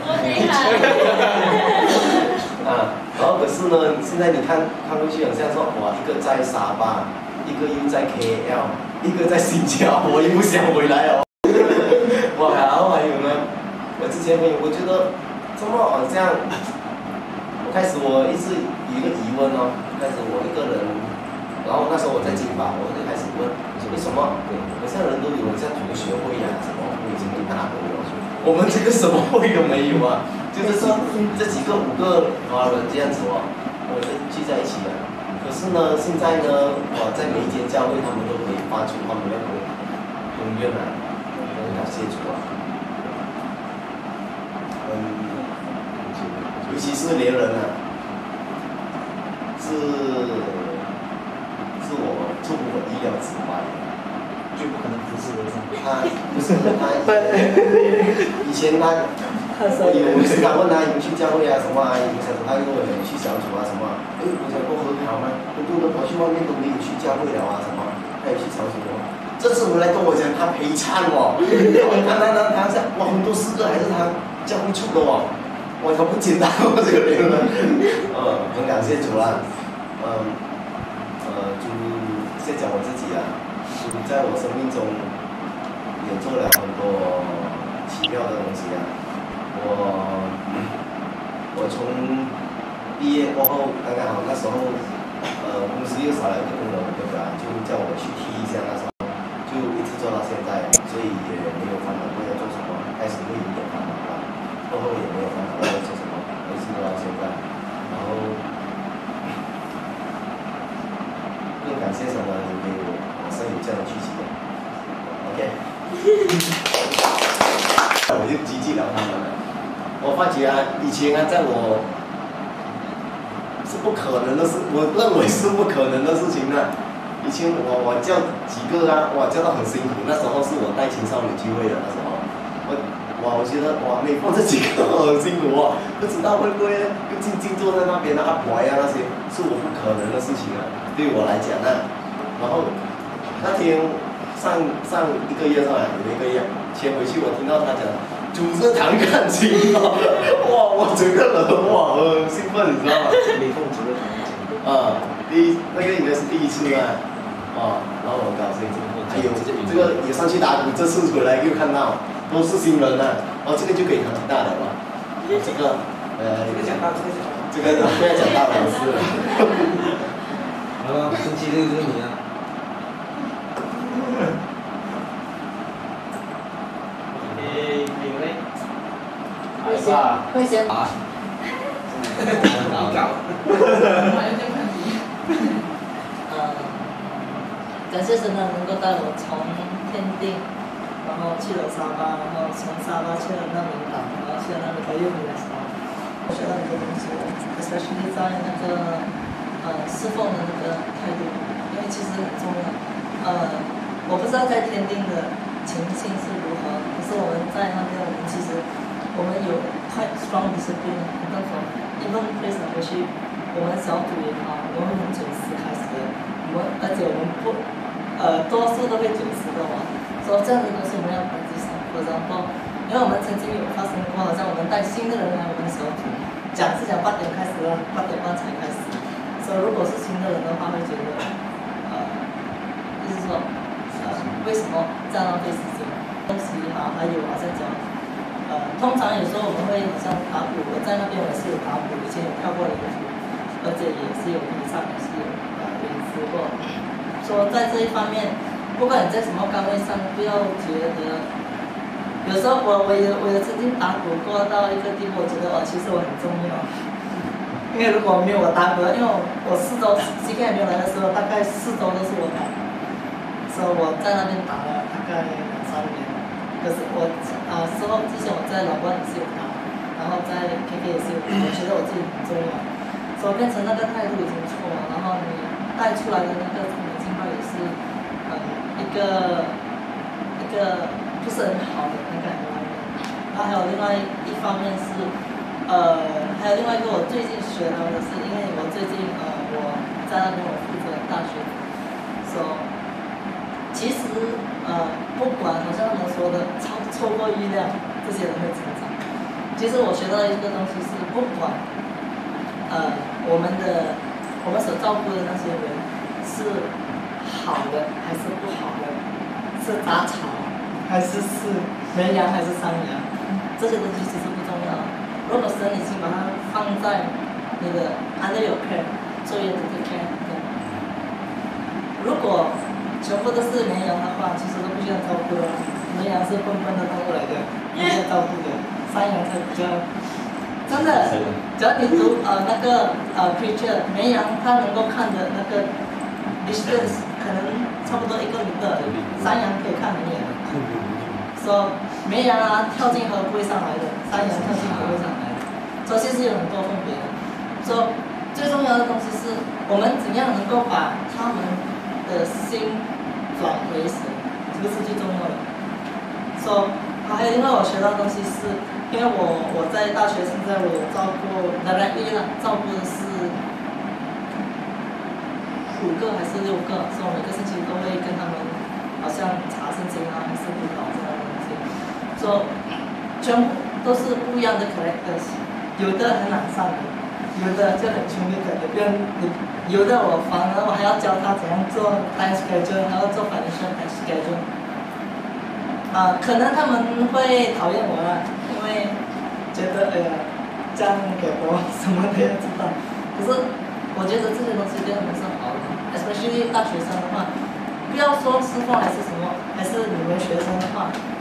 啊，然后可是呢，现在你看看过去，好像说哇，一个在沙巴，一个又在 K L， 一个在新加坡，又不想回来哦。哇，然后还有呢，我之前没有，我觉得这么好像，我开始我一直有一个疑问哦，开始我一个人，然后那时候我在金巴，我就开始问，为什么好像人都有像同学会呀、啊，什么会什么大会哦，我们这个什么会都没有啊。就是说，这几个五个华人这样子哦，我们聚在一起的。可是呢，现在呢，哇，在每一间教会，他们都可以发出他们的公公愿啊，很感谢主啊。嗯，尤其是连人啊，是是我出乎我意料之外， 就不可能不是的。 他不是他以前他。有时常问他有去教会啊什么啊，有想他跟我有去小组啊什么，哎，我想过很好吗？很多人跑去外面都没有去教会了啊什么，他有去小组哦。这次回来跟我讲他陪唱哦，他他他他讲哇很多诗歌还是他教会出的哦，哇他不简单哦这个人呢，呃很感谢主啦，嗯呃就先讲我自己啊，主在我生命中也做了很多奇妙的东西啊。我我从毕业过后，刚刚好那时候，呃，公司又少了一个工人，对吧？就叫我去踢一下，那时候就一直做到现在，所以也没有烦恼过要做什么，开始始会有点烦恼了，过后也没有办法要做什么，维持到现在，然后更感谢什么留给我马上有这样的剧情 ，OK， 我就激励了他们了。我发觉啊，以前啊，在我是不可能的事，我认为是不可能的事情呢。以前我我教几个啊，哇，教到很辛苦。那时候是我带青少年聚会的那时候，我哇，我觉得哇，每放这几个很辛苦哦，不知道会不会又静静坐在那边啊，阿婆呀那些，是我不可能的事情啊，对我来讲啊。然后那天上上一个月上来，有一个月先回去，我听到他讲主是弹钢琴哦，哇，我整个人哇很兴奋，你知道吗？李凤主任弹钢琴。啊，第一那个应该是第一次啊。哦，然后我很高兴，还有这个也上去打鼓，这次回来又看到都是新人呐、啊，然后这个就可以弹吉他了吧？这个呃，这个讲到这个讲到，这个不要讲到老师了。 好了，星期六就是你啊。 诶，有嘞。 会先会先。 啊。 搞。 感谢神呢，能够带我从天定，然后去了沙巴，然后从沙巴去了难民岛，然后去了那个又回来沙巴，我学到很多东西 ，especially 在那个呃侍奉的那个态度，因为其实很重要。呃，我不知道在天定的情形是如何，可是我们在那边，我们其实我们有 quite strong discipline， 很多种 even place of worship， 我们小组也好，我们很准时开始的，我们而且我们不。呃，多数都会准时的嘛，所以这样的东西我们要本质上，然后，因为我们曾经有发生过，好像我们带新的人来我们小组，讲是讲八点开始了，八点半才开始，所以如果是新的人的话，会觉得，呃，就是说，呃，为什么这样浪费时间？东西哈，还有好像讲，呃，通常有时候我们会好像打鼓，我在那边我也是有打鼓，以前有跳过舞，而且也是有合唱，也是有呃演出过。说在这一方面，不管你在什么岗位上，不要觉得，有时候我我也我也曾经打鼓过到一个地步，我觉得哦，其实我很重要。因为如果没有我打鼓，因为我我四周 C K 还没有来的时候，大概四周都是我打，所以我在那边打了大概两三年。可是我啊之后之前我在老关也是有打，然后在 K K 也是有打，我觉得我自己很重要，所以变成那个态度已经错了，然后你带出来的那个。也是，嗯，一个一个不是很好的那个人，然后还有另外一方面是，呃，还有另外一个我最近学到的是，因为我最近呃我在那边我负责大学，说，其实呃不管好像他们说的超超过预料，这些人会成长。其实我学到一个东西是，不管呃我们的我们所照顾的那些人是。好的还是不好的，是杂草还是是绵羊还是山羊，这些东西其实不重要。如果神已经把它放在你的 under your care， 作业的 care， 如果全部都是绵羊的话，其实都不需要照顾了。绵羊是笨笨的动物来的，不需要照顾的。山羊才比较真的，只要你读呃那个呃 creature， 绵羊它能够看的那个 distance。可能差不多一个米的，山羊可以看很远。说绵羊啊跳进河不会上来的，山羊跳进河会上来的。所以其实有很多分别的。说最重要的东西是我们怎样能够把他们的心转回神，这个是最重要的。说还有另外我学到的东西是，因为我我在大学现在我有照顾，当然一样照顾的是。五个还是六个，所以我每个星期都会跟他们，好像查圣经啊，还是辅导这样的东西，说全部都是不一样的 characters， 有的很懒散的，有的就很穷的，有的有的我反而我还要教他怎样做 time schedule， 还要做 financial time schedule。啊，可能他们会讨厌我啦，因为觉得哎呀，这样给我什么都要知道，可是。我觉得这些东西对他们是好的 ，especially 大学生的话，不要说师傅还是什么，还是你们学生的话，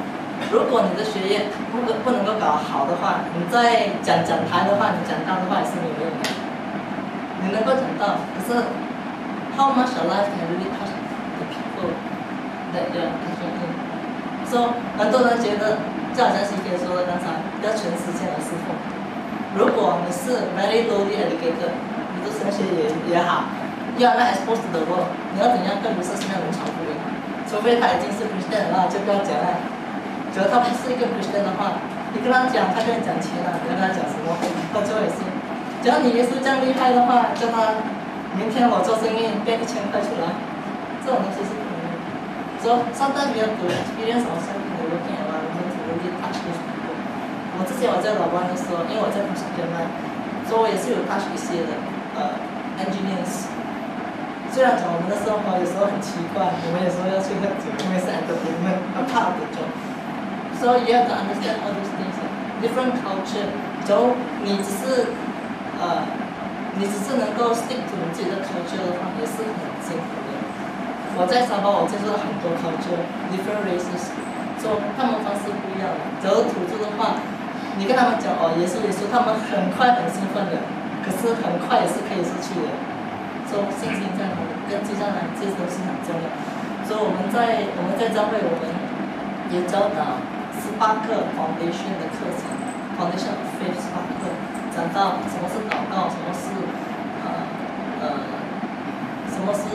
如果你的学业不不能够搞好的话，你在讲讲台的话，你讲到的话也是没有用的。你能够讲到，可是 how much your life can really touch the people that you are touching in？ So 很多人觉得，就好像C K说的刚才，要全世界来侍奉。如果你是 very lowly educated， 你的升学也也好，要让 exposed to the world， 你要怎样跟不是现在人传福音？除非他已经是 Christian 了，就不要讲了。只要他不是一个 Christian 的话，你跟他讲，他跟你讲钱了，你跟他讲什么，他就会是。只要你耶稣这样厉害的话，叫他明天我做生意变一千块出来，这种东西是不能的。So sometimes we have to experience ourselves in the working environment to really touch those people。我之前我在老湾的时候，因为我在 construction line，所以我也是有 touch 一些的呃 engineers。虽然讲我们的生活有时候很奇怪，我们有时候要去喝酒，因为是 entertainment a part of the job。So you have to understand all those things. Different culture， 就你只是呃，你只是能够 stick to 你自己的 culture 的话，也是很辛苦的。我在沙巴，我接触到很多 culture，different races， so 他们方式不一样的。假如土著的话，你跟他们讲哦，耶稣耶稣，他们很快很兴奋的，可是很快也是可以失去的。所以信心在哪里，根基在哪里，这些都是很重要。所以我们在我们在教会，我们也教导十八课 foundation 的课程 ，foundation of faith 十八课，讲到什么是祷告，什么是呃呃，什么是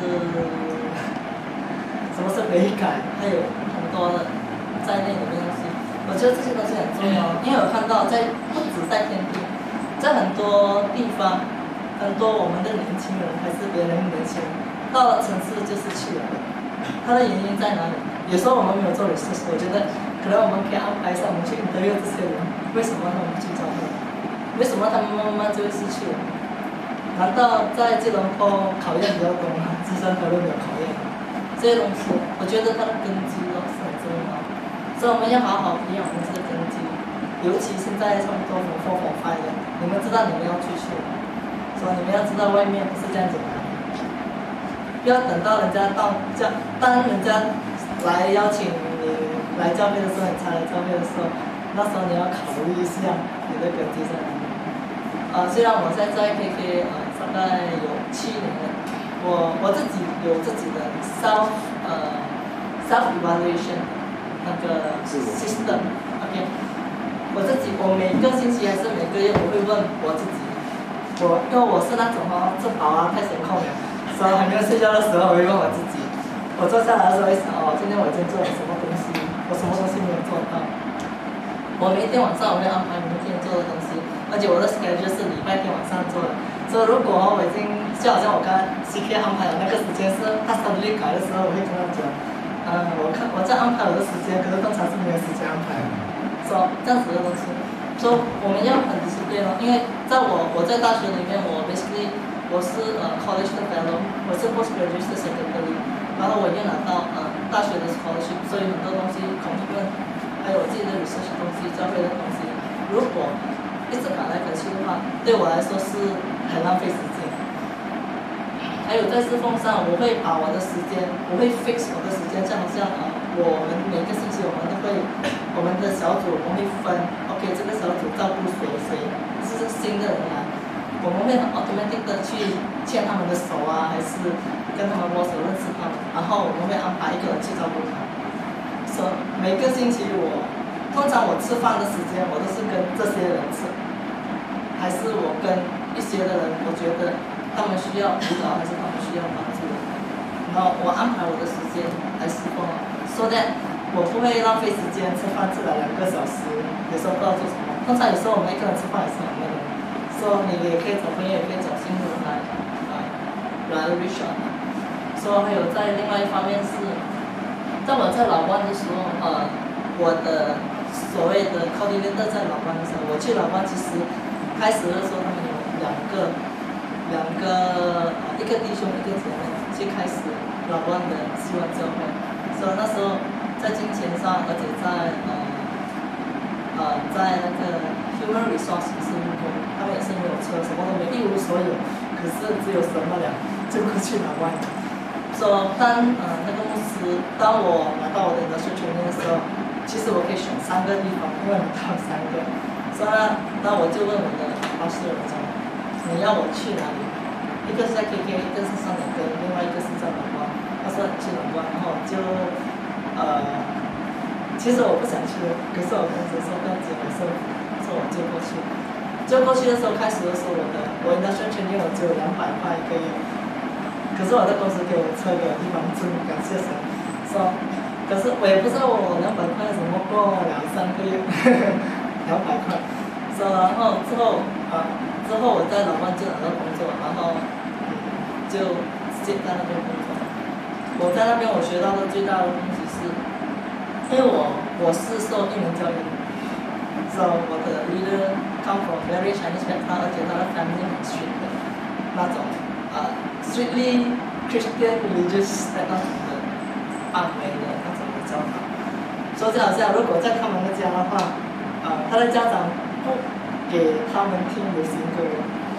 什么是悔改，还有很多的在内里面东西。我觉得这些东西很重要，因为我看到在不止在天地，在很多地方。很多我们的年轻人还是别人年轻人，到了城市就失去了。它的原因在哪里？有时候我们没有做research，我觉得可能我们可以安排上我们去interview这些人，为什么他们去教会？为什么他们慢慢就会失去了？难道在吉隆坡考验比较多吗？智商可能没有考验。这些东西，我觉得它的根基都是很重要，所以我们要好好培养我们这个根基。尤其现在差不多我four or five的，你们知道你们要出去了。所以你们要知道，外面不是这样简单。不要等到人家到教，当人家来邀请你来教会的时候，你才来教会的时候，那时候你要考虑一下你的根基在哪里。呃，虽然我在在 K K 呃大概有七年了，我我自己有自己的 self 呃 self evaluation 那个 system。OK， 我自己我每个星期还是每个月我会问我自己。我因为我是那种哦，吃饱啊太闲空了，所以还没有睡觉的时候，我会问我自己。我坐下来的时候会想哦，今天我已经做了什么东西，我什么东西没有做到。我每天晚上我会安排明天做的东西，而且我的 schedule 是礼拜天晚上做的。所以如果我已经就好像我刚刚 C K 安排的那个时间是他 suddenly 改的时候，我会跟他讲，嗯，我看我在安排我的时间，可是通常是没有时间安排。说这样子的东西。所以我们要很 discipline 哦，因为在我我在大学里面，我 basically 我是呃 college 的 fellow， 我是 postgraduate secretary， 然后我也拿到呃大学的 scholarship， 所以很多东西 commitment， 还有我自己的 research 东西，教会的东西，如果一直赶来赶去的话，对我来说是很浪费时间。还有在侍奉上，我会把我的时间，我会 fix 我的时间，就好像呃我们每个星期我们都会我们的小组我们会分。OK， 这个小组照顾谁谁，这是新的人来，我们会很 automatic 的去牵他们的手啊，还是跟他们握手认识他们，然后我们会安排一个人去照顾他们。所以每个星期我，通常我吃饭的时间我都是跟这些人吃，还是我跟一些的人，我觉得他们需要辅导，还是他们需要帮助，然后我安排我的时间来侍奉，说的我不会浪费时间吃饭吃了两个小时。有时候不知道做什么，通常有时候我们一个人吃饭也是很累的，所以你也可以找朋友，也可以找新人来，啊，来 reach out。所以还有在另外一方面是，在我在老湾的时候，呃，我的所谓的 coordinator 在老湾的时候，我去老湾其实开始的时候他们有两个，两个呃一个弟兄一个姐妹去开始老湾的希望教会，所以那时候在金钱上，而且在呃。呃，在那个 human resource 是务工，他们也是没有车，什么都没，一无所有，可是只有什么了，就过去老湾。说、so, 当呃那个牧师，当我拿到我的 industrial training 的时候， 其实我可以选三个地方，因为你到三个，所以呢，那我就问我的巴士人说，你要我去哪里？一个是在 K K， 一个是上两根，另外一个是在龙湾。他说去龙湾，然后我就呃，其实我不想去，可是我公司说不要接，我说说我就过去。就过去的时候，开始的时候，我的我应该宣传金我只有两百块一个月，可是我的公司给我车个地方住，感谢神。说，可是我也不知道我两百块怎么过两三个月，两百块。说然后之后啊，之后我在老万就拿到工作，然后嗯就直接在那边工作。我在那边我学到的最大的东西是，因为我我是受英文教育。So 我的 leader come from very Chinese background， 而且他的 family 很 strict 的那种，呃 strictly Christian religious 的那种的范围的那种的教导。说就好像如果在他们的家的话，呃，他的家长不给他们听流行歌，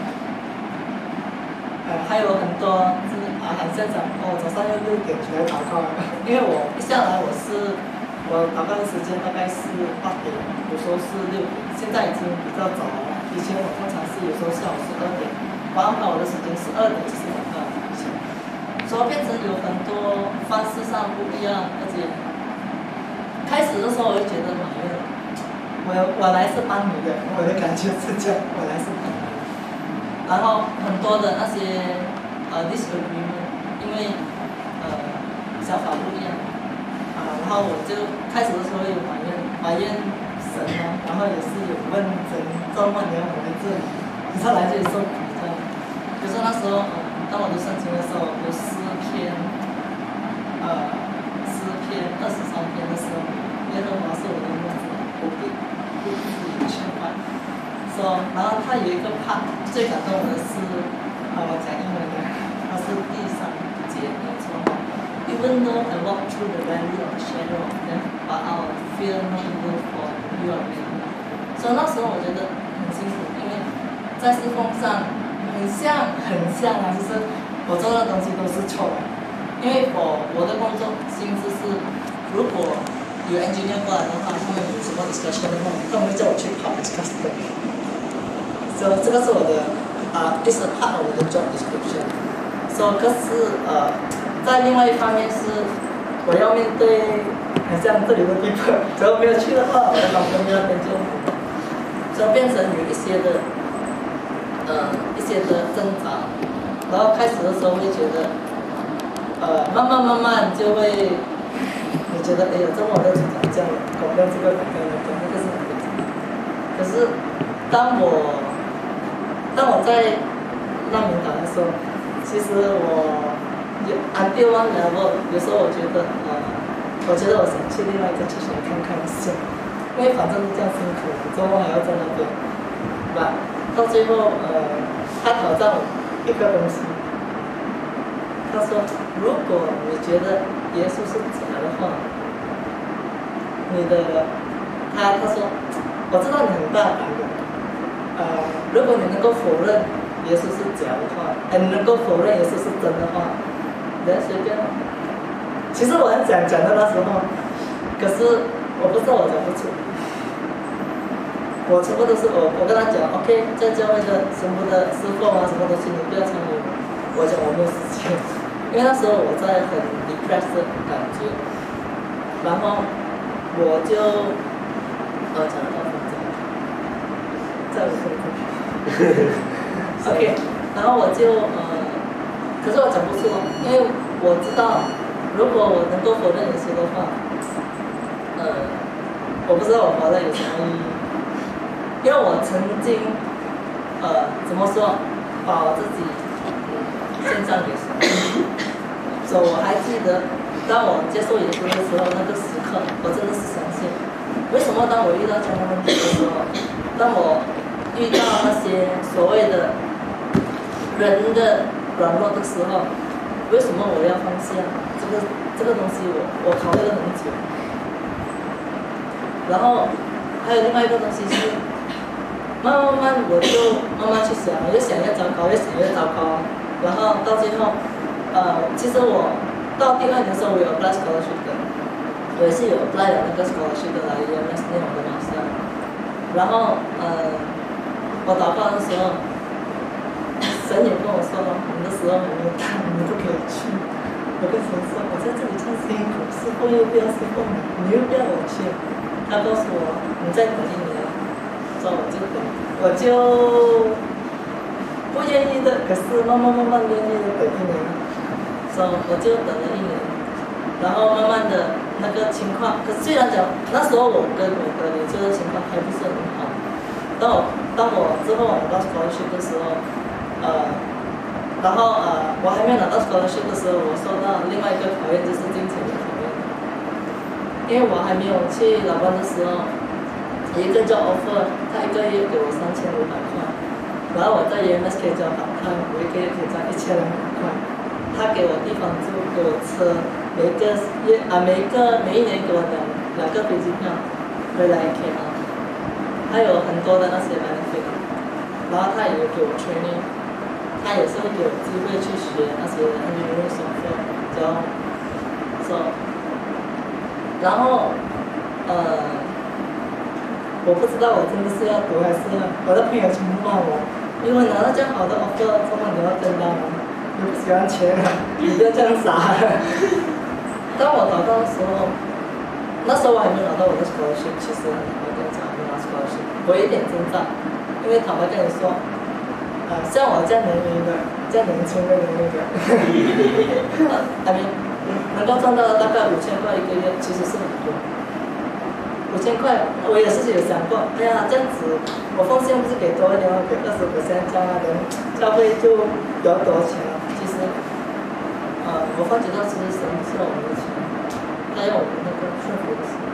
呃，还有很多就是啊，很像讲哦，早上要六点起来祷告，因为我一下来我是。我祷告的时间大概是八点，有时候是六点，现在已经比较早了。以前我通常是有时候下午十二点，晚上我的时间十二点就是祷告以前，所以变成有很多方式上不一样，而且开始的时候我就觉得埋怨，我我来是帮你的，我的感觉是这样，我来是帮你的。然后很多的那些呃 disagreement， 因为呃想法不一样。然后我就开始的时候有埋怨埋怨神啊，然后也是有问神，周末你要我来这里，你要来这里受苦这样。可是那时候，嗯，当我读圣经的时候，有诗篇，呃，诗篇二十三篇的时候，耶和华是我的牧者，我必不致于缺乏。说，然后他有一个 part 最感动我的是，啊，我讲英文的，他是第三节没错。Even though I walk through the valley of the shadow of death, but I will fear no evil, for you are with me. 所以那时候我觉得很辛苦，因为在侍奉上很像很像啊，就是我做的东西都是错的。因为我我的工作性质是，如果有 engineer 过来的话，他们有什么 discussion 的话，他们会叫我去跑 discussion。所以这个是我的啊、uh, ，this is part of 我的 job description。所以可是呃。在另外一方面是，我要面对很像这里的 people， 如果没有去的话，我的老公那边就，就变成有一些的，呃，一些的挣扎。然后开始的时候会觉得，呃，慢慢慢慢就会，你觉得哎呀，这么我的组长这样，搞掉这个，搞掉那个，那个是哪个？可是当我，当我在让领导的时候，其实我。until one level， 有时候我觉得，呃，我觉得我想去另外一个去学看看一下，因为反正这样辛苦，周末还要在那边，吧？到最后，呃，他挑战我一个东西，他说，如果你觉得耶稣是假的话，你的，他他说，我知道你很大胆的，呃，如果你能够否认耶稣是假的话，呃，你能够否认耶稣是真的话。随便，其实我很想讲的那时候，可是我不知道我讲不出。我全部都是我，我跟他讲 ，OK， 在教会的全部的师傅啊，什么东西你不要参与。我讲我没有时间，因为那时候我在很 depressed 的感觉，然后我就，呃，讲了多少分钟？再五分钟。OK， 然后我就呃。可是我讲不出，因为我知道，如果我能够否认耶稣的话，呃，我不知道我活着有什么意义。因为我曾经，呃，怎么说，把我自己献上给神。所以我还记得，当我接受耶稣的时候，那个时刻，我真的是相信。为什么当我遇到这样的问题的时候，当我遇到那些所谓的人的软弱的时候，为什么我要放下这个这个东西我？我考虑了很久。然后还有另外一个东西是，慢慢慢慢我就慢慢去想，越想越糟糕，越想越糟糕。然后到最后，呃，其实我到第二年的时候我有 apply scholarship 的， 我也是有 apply 了那个 scholarship 的来 E M S 念我的 master， 然后呃，我祷告的时候，神也跟我说，你的时候还没有到，你不可以去。我跟神说，我在这里唱辛苦，侍奉又不要侍奉你，你又不要我去。他告诉我，你再等一年，说我就等，我就不愿意的，可是慢慢慢慢愿意的等一年，说我就等了一年，然后慢慢的那个情况，可是虽然讲那时候我跟我的领袖的情况还不是很好，当我当我之后我拿到 scholarship 的时候，呃。然后呃，我还没有拿到 scholarship 的时候，我受到另外一个考验，就是金钱的考验。因为我还没有去老班的时候，一个叫 offer， 他一个月给我三千五百块，然后我在 E M S 可以交好看，我一个月可以赚一千两百块。他给我地方住，给我车，每个月啊每一个每一年给我两两个飞机票回来 K L， 还有很多的那些 benefit， 然后他也给我 training。他也是会给我机会去学那些 engineering software， 然后，说，然后，呃，我不知道我真的是要读还是我的朋友全部骂我，因为拿到这样好的 offer， 怎么你要跟到吗？你不喜欢钱啊，你不要这样傻。当我找到的时候，那时候我还没有拿到我的 scholarship， 其实很坦白跟你讲，没拿 scholarship， 我有一点挣扎，因为坦白跟你说。啊，像我这样年龄的，这样年轻的年龄的，还没能够赚到大概五千块一个月，其实是很多。五千块，我也是有想过，哎呀，这样子我奉献不是给多一点，我给二十%这样的，教会就有多钱了。其实，呃，我发觉到其实神不是要我们的钱，他要我们那个顺服的心。